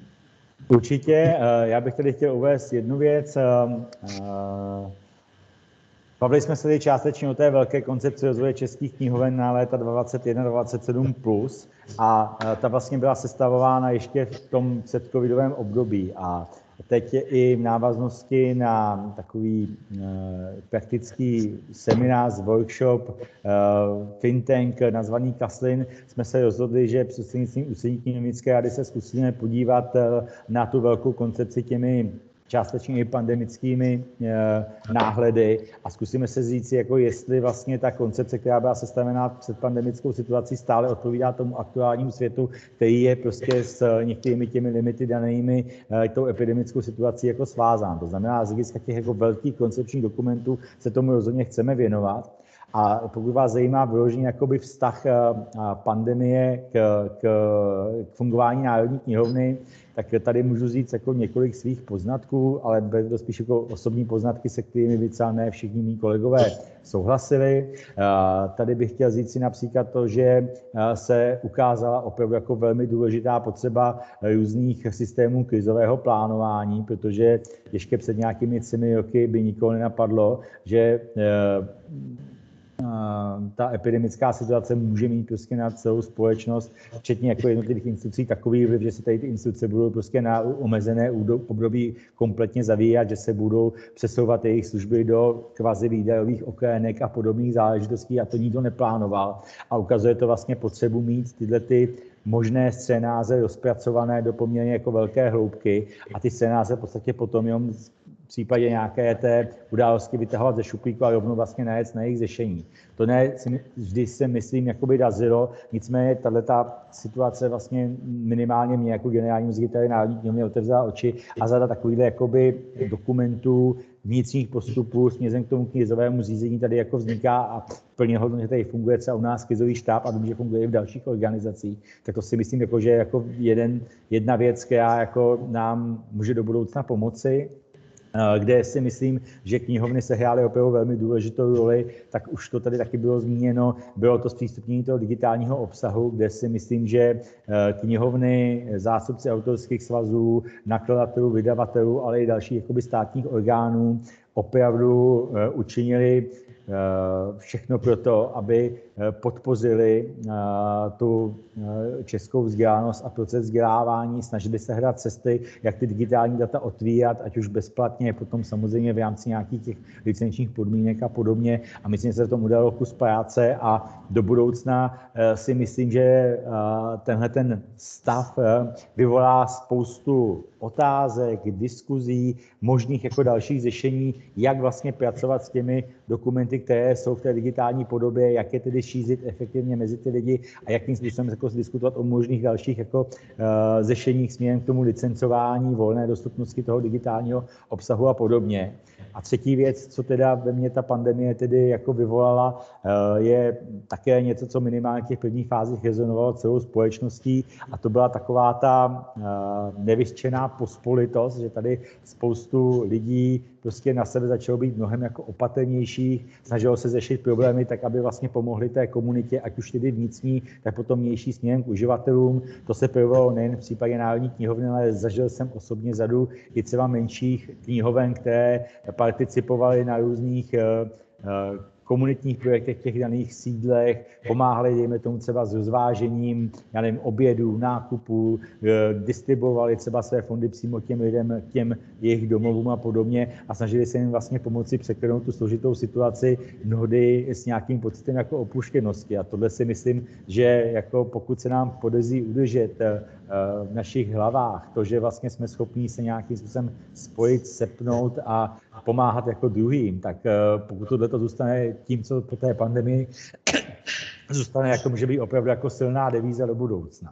Určitě. Já bych tady chtěl uvést jednu věc. Bavili jsme se tady částečně o té velké koncepci rozvoje českých knihoven na léta dvacet jedna dvacet sedm plus a ta vlastně byla sestavována ještě v tom předcovidovém období a teď i v návaznosti na takový e, praktický seminář, workshop, e, think tank nazvaný Kaslin, jsme se rozhodli, že prostřednictvím ústřední knihovnické rady se zkusíme podívat e, na tu velkou koncepci těmi částečně i pandemickými e, náhledy a zkusíme se říct, jako jestli vlastně ta koncepce, která byla sestavená před pandemickou situací, stále odpovídá tomu aktuálnímu světu, který je prostě s některými těmi limity danými e, tou epidemickou situací jako svázán. To znamená, z hlediska těch jako velkých koncepčních dokumentů se tomu rozhodně chceme věnovat. A pokud vás zajímá vyložený jakoby vztah pandemie k, k, k fungování Národní knihovny, tak tady můžu říct jako několik svých poznatků, ale byly to spíš jako osobní poznatky, se kterými vycela ne všichni mý kolegové souhlasili. Tady bych chtěl říct si například to, že se ukázala opravdu jako velmi důležitá potřeba různých systémů krizového plánování, protože ještě před nějakými třemi roky by nikoho nenapadlo, že ta epidemická situace může mít prostě na celou společnost, včetně jako jednotlivých institucí, takový vliv, že se tady ty instituce budou prostě na omezené období kompletně zavírat, že se budou přesouvat jejich služby do kvazi výdajových okének a podobných záležitostí a to nikdo neplánoval. A ukazuje to vlastně potřebu mít tyhle ty možné scénáře rozpracované do poměrně jako velké hloubky a ty scénáře v podstatě potom jenom v případě nějaké té události vytahovat ze šuplíku a rovnou vlastně najet na jejich řešení. To ne, vždy se myslím, jakoby dařilo, nicméně tato situace vlastně minimálně mě jako generálnímu řediteli Národní knihovny otevřela oči a řada takovýchhle jakoby dokumentů, vnitřních postupů směrem k tomu krizovému řízení tady jako vzniká a plně hodně, že tady funguje třeba u nás krizový štáb a vím, že funguje i v dalších organizacích. Tak to si myslím, jako, že jako jeden, jedna věc, která jako nám může do budoucna pomoci, kde si myslím, že knihovny sehrály opravdu velmi důležitou roli, tak už to tady taky bylo zmíněno, bylo to zpřístupnění toho digitálního obsahu, kde si myslím, že knihovny, zástupci autorských svazů, nakladatelů, vydavatelů, ale i dalších jakoby státních orgánů opravdu učinili všechno pro to, aby podpořili tu českou vzdělanost a proces vzdělávání, snažili se hledat cesty, jak ty digitální data otvírat, ať už bezplatně, potom samozřejmě v rámci nějakých těch licenčních podmínek a podobně. A myslím, že se v tom udělalo kus práce a do budoucna si myslím, že tenhle ten stav vyvolá spoustu otázek, diskuzí, možných jako dalších řešení, jak vlastně pracovat s těmi dokumenty, které jsou v té digitální podobě, jak je tedy šířit efektivně mezi ty lidi a jakým způsobem jako diskutovat o možných dalších jako uh, řešeních směrem k tomu licencování, volné dostupnosti toho digitálního obsahu a podobně. A třetí věc, co teda ve mně ta pandemie tedy jako vyvolala, uh, je také něco, co minimálně v těch prvních fázích rezonovalo celou společností a to byla taková ta uh, nevyřčená pospolitost, že tady spoustu lidí prostě na sebe začalo být mnohem jako opatrnějších, snažilo se řešit problémy tak, aby vlastně pomohli té komunitě, ať už tedy vnitřní, tak potom vnější směrem k uživatelům. To se projevilo nejen v případě Národní knihovny, ale zažil jsem osobně řadu i třeba menších knihoven, které participovaly na různých uh, komunitních projektech v těch daných sídlech, pomáhali, dejme tomu třeba s rozvážením, já nevím, obědů, nákupů, distribuovali třeba své fondy přímo těm lidem, těm jejich domovům a podobně a snažili se jim vlastně pomoci překlenout tu složitou situaci mnohdy s nějakým pocitem jako opuštěnosti. A tohle si myslím, že jako pokud se nám podaří udržet v našich hlavách to, že vlastně jsme schopni se nějakým způsobem spojit, sepnout a pomáhat jako druhým, tak pokud tohle to zůstane tím, co po té pandemii zůstane, jako může být opravdu jako silná devíza do budoucna.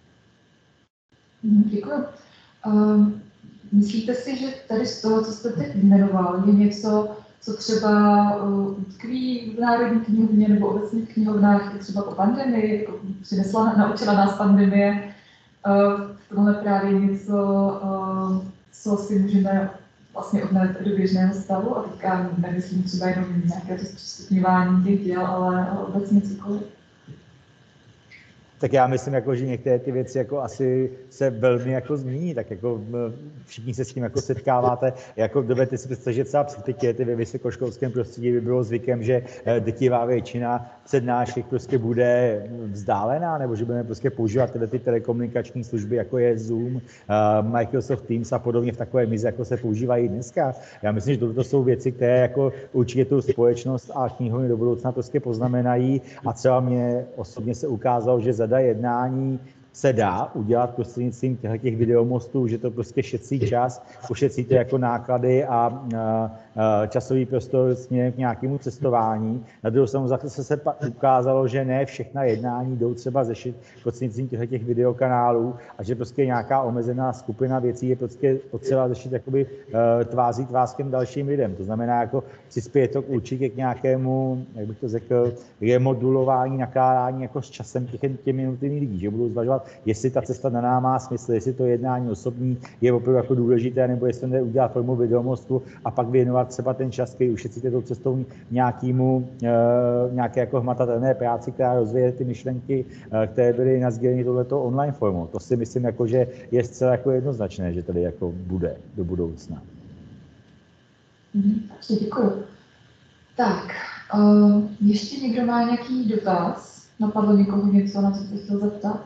Děkuji. Uh, myslíte si, že tady z toho, co jste teď jmenoval, je něco, co třeba uh, tkví v Národní knihovně nebo obecně v knihovnách i třeba po pandemii, přinesla, naučila nás pandemie, uh, v tomhle právě něco, uh, co si můžeme vlastně odnést do běžného stavu a teďka nemyslím třeba jenom nějaké to zpřístupňování těch děl, ale obecně cokoliv. Tak já myslím, jako, že některé ty věci jako asi se velmi jako změní, tak jako všichni se s tím jako setkáváte. Jako dovedete si představit, že třeba před pěti lety ve vysokoškolském prostředí by bylo zvykem, že drtivá většina přednášek prostě bude vzdálená, nebo že budeme prostě používat tyhle ty telekomunikační služby, jako je Zoom, Microsoft Teams a podobně v takové mizi, jako se používají dneska. Já myslím, že toto jsou věci, které jako určitě tu společnost a knihovny do budoucna prostě poznamenají a třeba mě osobně se ukázalo, že řada jednání se dá udělat prostřednictvím těch videomostů, že to prostě šetří čas, ušetříte jako náklady a, a, a časový prostor směrem k nějakému cestování. Na druhou stranu zase se ukázalo, že ne všechna jednání jdou třeba řešit prostřednictvím těch videokanálů a že prostě nějaká omezená skupina věcí je prostě potřeba řešit jakoby tváří tvář těm dalším lidem. To znamená, jako přispěje to určitě k nějakému, jak bych to řekl, remodulování, nakládání jako s časem těch těmi jednotlivých lidí, že budou zvažovat, jestli ta cesta na nás má smysl, jestli to jednání osobní je opravdu jako důležité, nebo jestli to udělat formou videomostu a pak věnovat třeba ten čas, který ušetříte tou cestou nějakému, e, nějaké jako hmatatelné práci, která rozvíje ty myšlenky, e, které byly nasděleny touhleto online formou. To si myslím, jako, že je zcela jako jednoznačné, že tady jako bude do budoucna. Mm, děkuji. Tak, uh, ještě někdo má nějaký dotaz? Napadlo někoho něco, na co jste chtěl zeptat?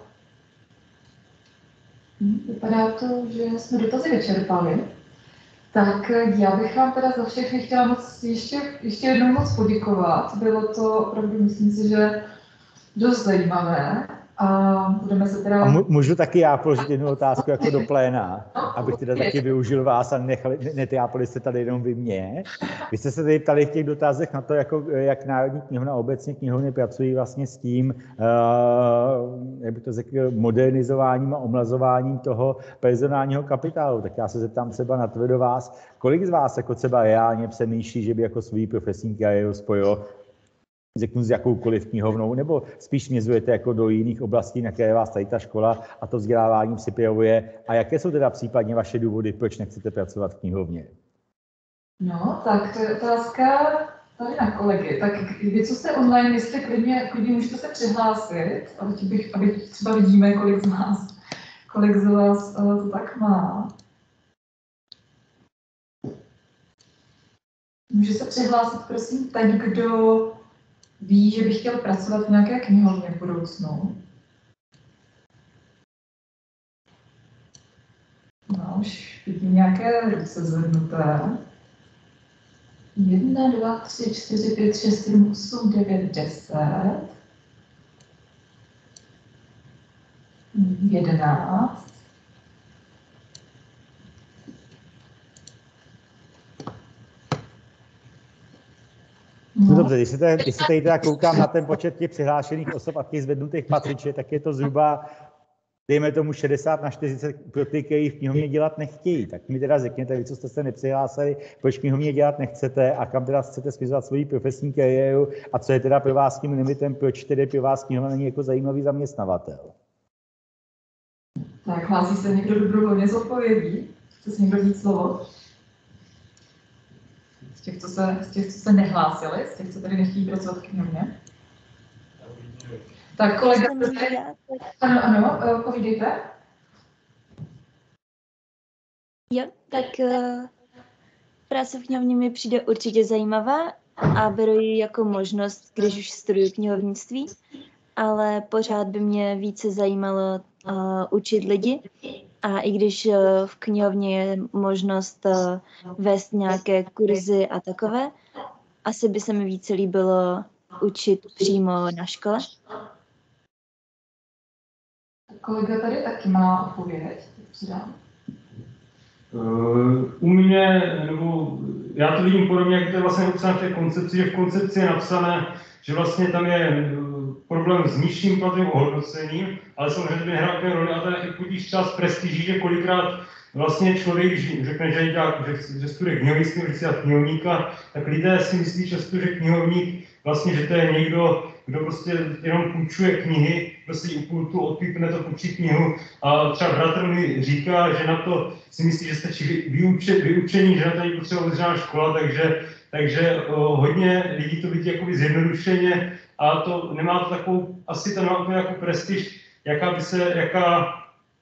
Vypadá to, že jsme dotazy vyčerpali. Tak já bych vám teda za všechny chtěla moc ještě, ještě jednou moc poděkovat. Bylo to opravdu, myslím si, že dost zajímavé. A budeme se teda... A můžu taky já položit jednu otázku jako do pléna, abych teda taky využil vás a nechali, netrápili jste tady jenom vy mě. Vy jste se tady ptali v těch dotazech na to, jako, jak Národní knihovna a obecně knihovny pracují vlastně s tím, uh, jak bych to řekl, modernizováním a omlazováním toho personálního kapitálu. Tak já se zeptám třeba na to do vás, kolik z vás jako třeba reálně přemýšlí, že by jako svůj profesní kariéru spojilo řeknu s jakoukoliv knihovnou, nebo spíš směřujete jako do jiných oblastí, na které vás tady ta škola a to vzdělávání připravuje. A jaké jsou teda případně vaše důvody, proč nechcete pracovat v knihovně? No, tak to je otázka tady na kolegy. Tak vy, co jste online, jestli klidně, klidně můžete se přihlásit, aby, bych, aby třeba vidíme, kolik z vás, kolik z vás to tak má. Může se přihlásit, prosím, ten, kdo ví, že by chtěl pracovat v nějaké knihovně v budoucnu. No, už vidím nějaké ruce zvednuté. Jedna, dva, tři, čtyři, pět, šest, sedm, osm, devět, deset. Jedenáct. No dobře, když se, tady, když se tady teda koukám na ten počet těch přihlášených osob a těch zvednutých patřiček, tak je to zhruba, dejme tomu šedesát na čtyřicet pro ty, kteří v knihovně dělat nechtějí. Tak mi teda řekněte, vy, co jste se nepřihlásili, proč v knihovně dělat nechcete a kam teda chcete směřovat svoji profesní kariéru a co je teda pro vás tím limitem, proč tedy pro vás knihovna není jako zajímavý zaměstnavatel. Tak hlásí se někdo dobrovolně z odpovědí? Chce si někdo říct slovo? Z těch, co se, z těch, co se nehlásili, z těch, co tady nechtějí pracovat v knihovně? Tak kolega, ano, ano, povídejte. Jo, tak uh, práce v knihovně mi přijde určitě zajímavá a beru ji jako možnost, když už studuju knihovnictví, ale pořád by mě více zajímalo uh, učit lidi. A i když uh, v knihovně je možnost uh, vést nějaké kurzy a takové, asi by se mi více líbilo učit přímo na škole. Kolega tady taky má odpověď. Uh, u mě, nebo já to vidím podobně, jak to je vlastně napsané v té koncepci, že v koncepci je napsané, že vlastně tam je problém s nižším platovým ohodnocením, ale samozřejmě by nehrál roli a ten i podíš čas prestiží, že kolikrát vlastně člověk řekne, že, dělá, že, že studuje knihovnictví, že si dělá knihovníka, tak lidé si myslí často, že knihovník vlastně, že to je někdo, kdo prostě jenom půjčuje knihy, prostě u pultu odpípne to půjčí knihu a třeba bratr mi říká, že na to si myslí, že stačí vyuče, vyučení, že na to není potřeba uzřená škola, takže, takže o, hodně lidí to vidí jakoby zjednodušeně a to nemá to takovou, asi to nemá úplně jako prestiž, jaká by se, jaká,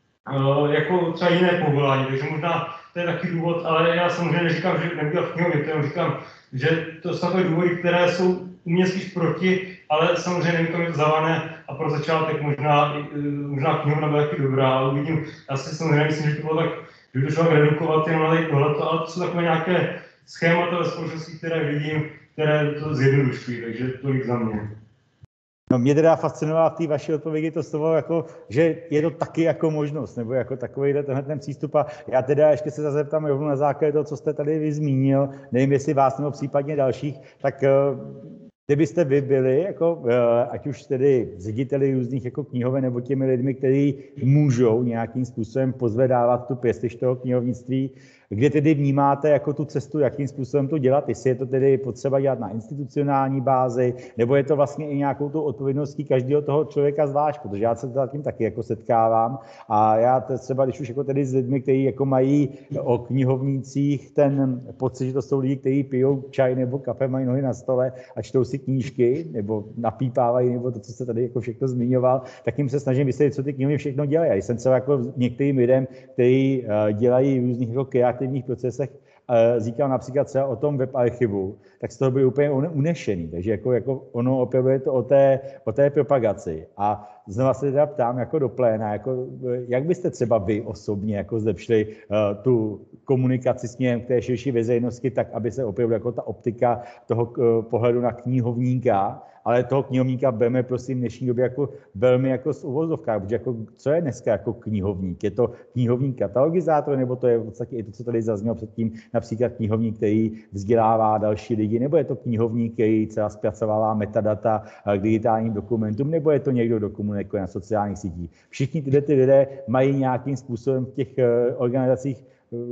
uh, jako třeba jiné povolání, takže možná to je taky důvod, ale já samozřejmě neříkám, že nebudu v knihovně, to říkám, že to jsou takové důvody, které jsou u mě spíš proti, ale samozřejmě nevím, kam je to zavané a pro začátek možná, možná knihovna byla taky dobrá, ale uvidím, já si samozřejmě myslím, že to bylo tak, že by to šlo redukovat jenom na tady tohleto, ale to jsou takové nějaké schémata ve společnosti, které vidím, které to zjednodušují, takže tolik za mě. No, mě teda fascinovalo v té vaší odpovědi to slovo, jako, že je to taky jako možnost, nebo jako takový tenhle ten přístup. A já teda ještě se zeptám rovnou na základě toho, co jste tady vy zmínil, nevím, jestli vás nebo případně dalších, tak kdybyste vy byli, jako, ať už tedy řediteli různých jako knihoven nebo těmi lidmi, kteří můžou nějakým způsobem pozvedávat tu prestiž toho knihovnictví, kde tedy vnímáte jako tu cestu, jakým způsobem to dělat, jestli je to tedy potřeba dělat na institucionální bázi, nebo je to vlastně i nějakou tu odpovědností každého toho člověka zvlášť, protože já se zatím taky jako setkávám a já třeba, když už jako tedy s lidmi, kteří jako mají o knihovnících ten pocit, že to jsou lidi, kteří pijou čaj nebo kafe, mají nohy na stole a čtou si knížky, nebo napípávají, nebo to, co jste tady jako všechno zmiňoval, tak jim se snažím vysvětlit, co ty knihovny všechno dělají. Já jsem třeba jako některým lidem, kteří dělají různých jako kreativních procesech, říkal například třeba o tom webarchivu, tak z toho byl úplně unešený. Takže jako, jako ono opravdu je to o té, o té propagaci. A znova se teda ptám jako do pléna, jako, jak byste třeba vy osobně jako zlepšili uh, tu komunikaci směrem k té širší veřejnosti, tak aby se opravdu jako ta optika toho uh, pohledu na knihovníka, ale toho knihovníka bereme prosím v dnešní době jako velmi jako z uvozovkách, protože jako, co je dneska jako knihovník? Je to knihovník katalogizátor, nebo to je v podstatě i to, co tady zaznělo předtím, například knihovník, který vzdělává další lidi, nebo je to knihovník, který třeba zpracovává metadata k digitálním dokumentům, nebo je to někdo, kdo komunikuje na sociálních sítích. Všichni tyhle ty lidé mají nějakým způsobem v těch organizacích,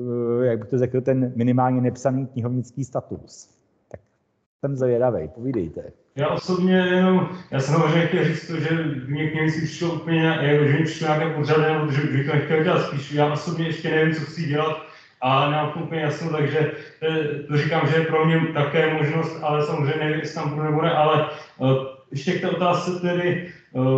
jak bych to řekl, ten minimálně nepsaný knihovnický status. Tak jsem zvědavej, povídejte. Já osobně jenom, já jsem hovořil, chtěl říct to, že mě knihovnictví přišlo úplně, že mi přišlo nějaké podřadné, nebo že bych to nechtěl dělat spíš. Já osobně ještě nevím, co chci dělat a nemám to úplně jasno, takže to říkám, že je pro mě také možnost, ale samozřejmě nevím, jestli tam budu nebo ne, ale ještě k té otázce tedy,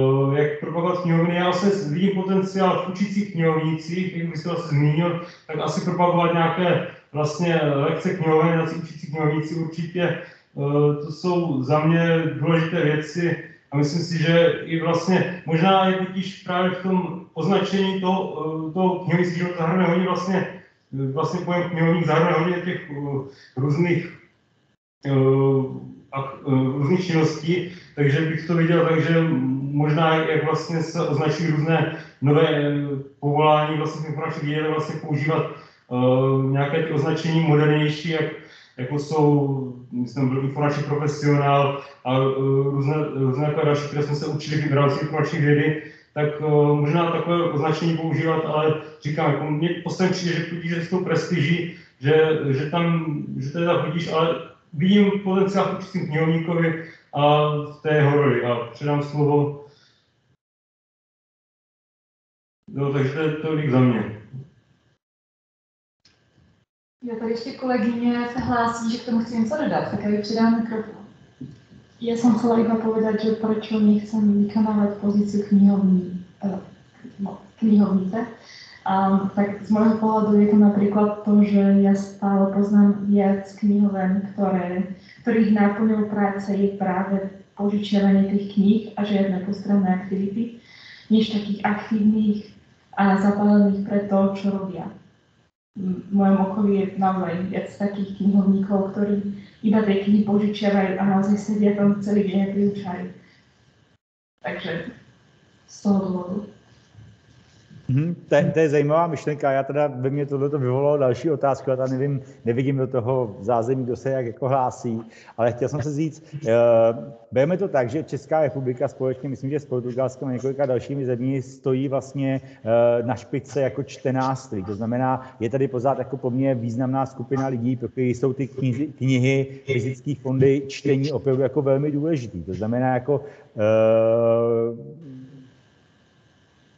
jak propagovat knihovny. Já vlastně vidím potenciál v učících knihovnících, jak bych se vlastně zmínil, tak asi propagovat nějaké vlastně lekce knihoven, na učící knihovníci určitě. To jsou za mě důležité věci a myslím si, že i vlastně možná je totiž právě v tom označení toho, toho knihovnictví, že zahrnuje hodně vlastně, vlastně pojem knihovník zahrnuje hodně těch různých a různých činností, takže bych to viděl tak, že možná jak vlastně se označují různé nové povolání vlastně informační vědy, vlastně používat uh, nějaké ty označení modernější, jak, jako jsou, myslím, byl informační profesionál a uh, různé, různé takové další, které jsme se učili v rámci informační vědy, tak uh, možná takové označení používat, ale říkám, jako mně posledně přijde, že tudíž s tou prestiží, že, že tam, že to je tak vidíš, ale vidím potenciál v určitým knihovníkovi a v té jeho roli. A předám slovo. No, takže to je tolik za mě. Já tady ještě kolegyně se hlásí, že k tomu chci něco dodat, tak já přidám mikrofon. Ja som chcela iba povedať, že prečo nechcem vykonávať pozíciu knihovní, no, knihovnice. Um, tak z môjho pohľadu je to napríklad to, že ja stále poznám viac knihoven, ktoré, ktorých náplňou práce je práve požičiavanie tých kníh a žiadne postranné aktivity, než takých aktívnych a zapálených pre to, čo robia. V mojom okolí je naozaj viac takých knihovníkov, ktorí iba tie knihy požičiavajú a naozaj sedia tam celý deň a vyučajú. Takže z toho dôvodu. Hmm, to, to je zajímavá myšlenka. Já teda by mě tohleto vyvolalo další otázku, já tam nevím, nevidím do toho zázemí, kdo se jak jako hlásí, ale chtěl jsem se říct, uh, bereme to tak, že Česká republika společně, myslím, že s Portugalskem a několika dalšími zemí stojí vlastně uh, na špičce jako čtenáctví. To znamená, je tady pořád jako po mně významná skupina lidí, pro které jsou ty knihy, knihy fyzických fondy čtení opravdu jako velmi důležitý. To znamená jako uh,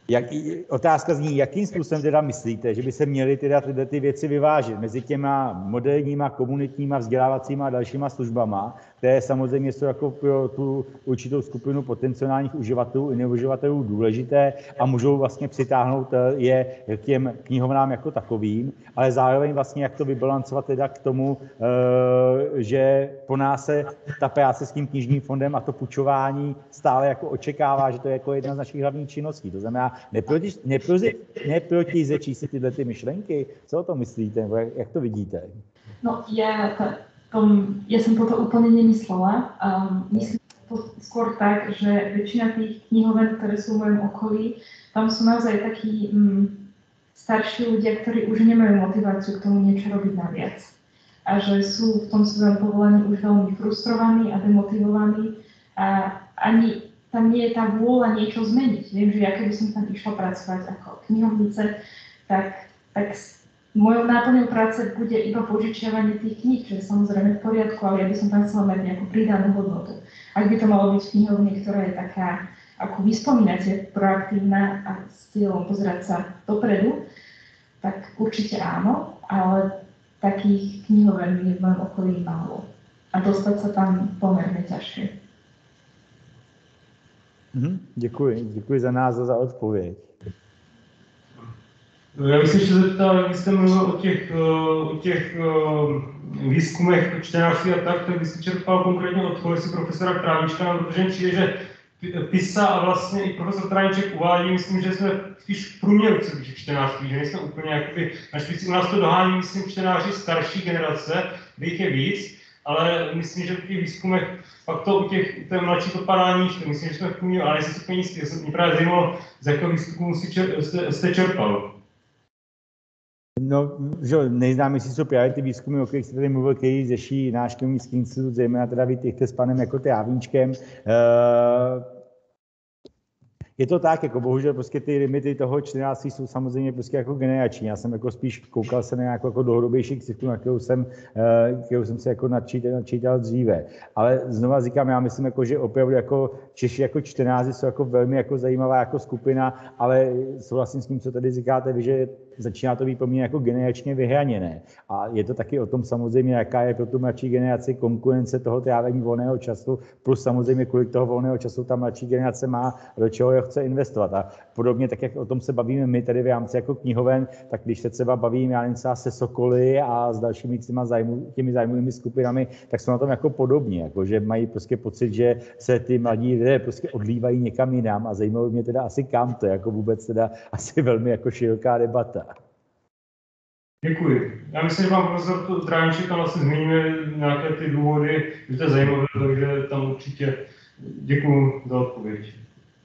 Jak, otázka zní, jakým způsobem teda myslíte, že by se měly teda tyhle ty věci vyvážit mezi těma moderníma, komunitníma, vzdělávacíma a dalšíma službama, které samozřejmě jsou jako pro tu určitou skupinu potenciálních uživatelů i neuživatelů důležité a můžou vlastně přitáhnout je k těm knihovnám jako takovým, ale zároveň vlastně jak to vybalancovat teda k tomu, že po nás se ta práce s tím knižním fondem a to půjčování stále jako očekává, že to je jako jedna z našich hlavních činností. To znamená, neproti, neproti, neprotizečí si tyhle ty myšlenky? Co o tom myslíte? Jak to vidíte? No, ja, ta, tom, ja som toto úplne nemyslela. Um, myslím to skôr tak, že väčšina tých knihoven, ktoré sú v mojom okolí, tam sú naozaj takí um, starší ľudia, ktorí už nemajú motiváciu k tomu niečo robiť naviac. A že sú v tom svojom povolaní už veľmi frustrovaní a demotivovaní a ani tam nie je tá vôľa niečo zmeniť. Viem, že ja keby som tam išla pracovať ako knihovnice, tak, tak mojou náplňou práce bude iba požičiavanie tých kníh, čo je samozrejme v poriadku, ale ja by som tam chcela mať nejakú pridanú hodnotu. Ak by to malo byť v knihovni, ktorá je taká, ako vy spomínate, proaktívna a s cieľom pozerať sa dopredu, tak určite áno, ale takých knihoven je v mojom okolí málo. A dostať sa tam pomerne ťažšie. Mhm, děkuji, děkuji za názor, za odpověď. Já bych se ještě zeptal, když jste mluvil o těch, o těch výzkumech čtenářství a tak, tak bych si čerpal konkrétně od toho, jestli profesora Králíčka, protože přijde, že PISA a vlastně i profesor Králíček uvádí, myslím, že jsme spíš v průměru těch čtenářství, že nejsme úplně jakoby na špici. U nás to dohání, myslím, čtenáři starší generace, kde jich je víc, ale myslím, že v těch výzkumech pak to u těch, té mladší to padá níž, myslím, že jsme v průměru, ale nejsem super nízký. Mě právě zajímalo, z jakého výzkumu jste, jste čerpal. No, že nejznámější jsou právě ty výzkumy, o kterých jste tady mluvil, který řeší náš Knihovnický institut, zejména teda vy těch s panem jako Trávníčkem. Uh, Je to tak, jako bohužel prostě ty limity toho čtenářství jsou samozřejmě prostě jako generační. Já jsem jako spíš koukal se na nějakou jako dlouhodobější křivku, na kterou jsem, kterou jsem se jako načítal, načítal dříve. Ale znova říkám, já myslím, jako, že opravdu jako Češi jako čtenáři jsou jako velmi jako zajímavá jako skupina, ale souhlasím s tím, co tady říkáte vy, že začíná to být pro mě jako generačně vyhraněné. A je to taky o tom samozřejmě, jaká je pro tu mladší generaci konkurence toho trávení volného času, plus samozřejmě kolik toho volného času ta mladší generace má, do čeho je chce investovat. A podobně, tak jak o tom se bavíme my tady v rámci jako knihoven, tak když se třeba bavím, já nevím, se Sokoly a s dalšími těma zájmu, těmi zájmovými skupinami, tak jsou na tom jako podobně, jako že mají prostě pocit, že se ty mladí lidé prostě odlívají někam jinam a zajímalo mě teda asi kam to, jako vůbec teda asi velmi jako široká debata. Děkuji. Já myslím, že vám profesor Trávníček tam vlastně zmíníme nějaké ty důvody, že to je zajímavé, takže tam určitě děkuji za odpověď.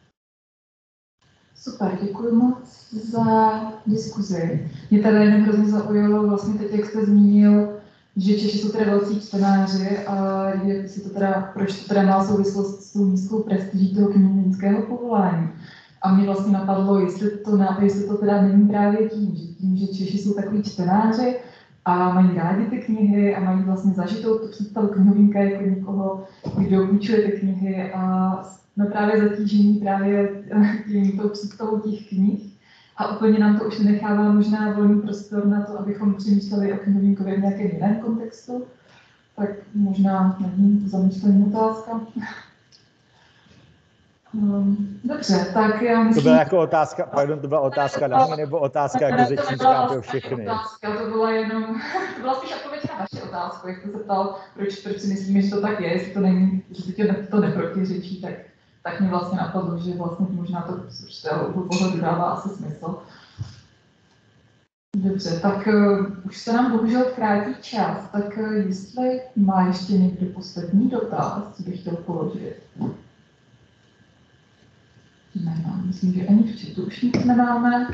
Super, děkuji moc za diskuzi. Mě tady jenom hrozně zaujalo vlastně teď, jak jste zmínil, že Češi jsou teda velcí čtenáři a jak si to teda, proč to teda má souvislost s tou nízkou prestiží toho knihovnického povolání. A mě vlastně napadlo, jestli to, na, jestli to teda není právě tím, že, tím, že Češi jsou takový čtenáři a mají rádi ty knihy a mají vlastně zažitou tu představu knihovníka jako někoho, kdo půjčuje ty knihy a jsme právě zatížení právě tím tou představou těch knih a úplně nám to už nenechává možná volný prostor na to, abychom přemýšleli o knihovníkovi v nějakém jiném kontextu. Tak možná nevím, to zamýšlení otázka. Um, dobře, tak já myslím... To byla jako otázka, pardon, to byla otázka na mě, nebo otázka jako řečnická pro všechny? Otázka, to byla jenom, to byla spíš odpověď na vaši otázku, jak jste se ptal, proč, proč si myslíme, že to tak je, jestli to není, že tě to neprotiřečí, tak, tak mě vlastně napadlo, že vlastně možná to z určitého pohledu dává asi smysl. Dobře, tak uh, už se nám bohužel krátí čas, tak uh, jestli má ještě někdo poslední dotaz, co bych chtěl položit? Nemám, myslím, že ani v chatu už nic nemáme.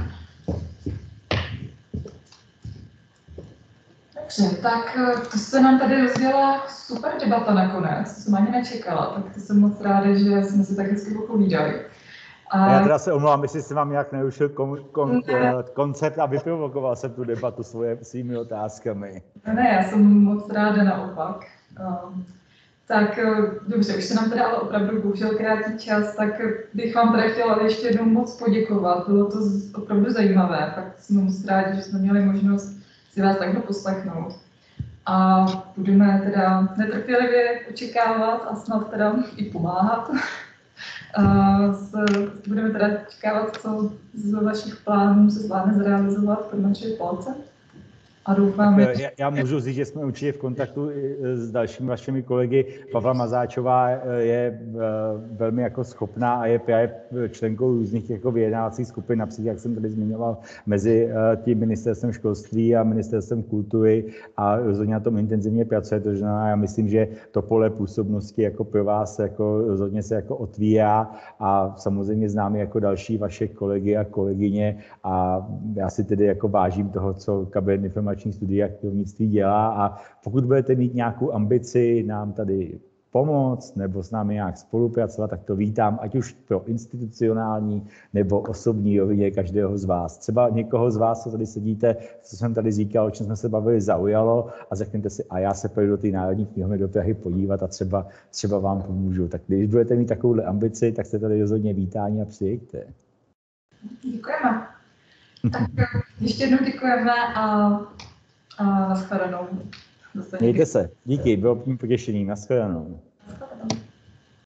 Dobře, tak to se nám tady rozdělala super debata nakonec, to jsem ani nečekala, tak to jsem moc ráda, že jsme si tak hezky popovídali. A... Já teda se omlouvám, jestli jsem vám nějak neušil kon, kon, koncept a vyprovokoval jsem tu debatu svoje, svými otázkami. Ne, ne, já jsem moc ráda naopak. Um, Tak dobře, už se nám teda ale opravdu bohužel krátý čas, tak bych vám teda chtěla ještě jednou moc poděkovat. Bylo to opravdu zajímavé, fakt jsme moc rádi, že jsme měli možnost si vás takhle poslechnout. A budeme teda netrpělivě očekávat a snad teda i pomáhat. A s, budeme teda očekávat, co z vašich plánů se zvládne zrealizovat pod naše palce. A doufám, já, já můžu říct, že jsme určitě v kontaktu s dalšími vašimi kolegy. Pavla Mazáčová je velmi jako schopná a je právě členkou různých jako vyjednávacích skupin, například, jak jsem tady zmiňoval, mezi tím ministerstvem školství a ministerstvem kultury a rozhodně na tom intenzivně pracuje. To znamená, já myslím, že to pole působnosti jako pro vás jako rozhodně se jako otvírá a samozřejmě známe jako další vaše kolegy a kolegyně a já si tedy jako vážím toho, co Kabin informační studia knihovnictví dělá a pokud budete mít nějakou ambici nám tady pomoct nebo s námi nějak spolupracovat, tak to vítám, ať už pro institucionální nebo osobní rovině každého z vás. Třeba někoho z vás, co tady sedíte, co jsem tady říkal, o čem jsme se bavili, zaujalo a řekněte si, a já se pojdu do té Národní knihovny do Prahy podívat a třeba, třeba vám pomůžu. Tak když budete mít takovouhle ambici, tak jste tady rozhodně vítáni a přijďte. Děkujeme. Tak ještě jednou děkujeme a, a nashledanou. Mějte se. Díky, bylo mě potěšení. Nashledanou. Nashledanou.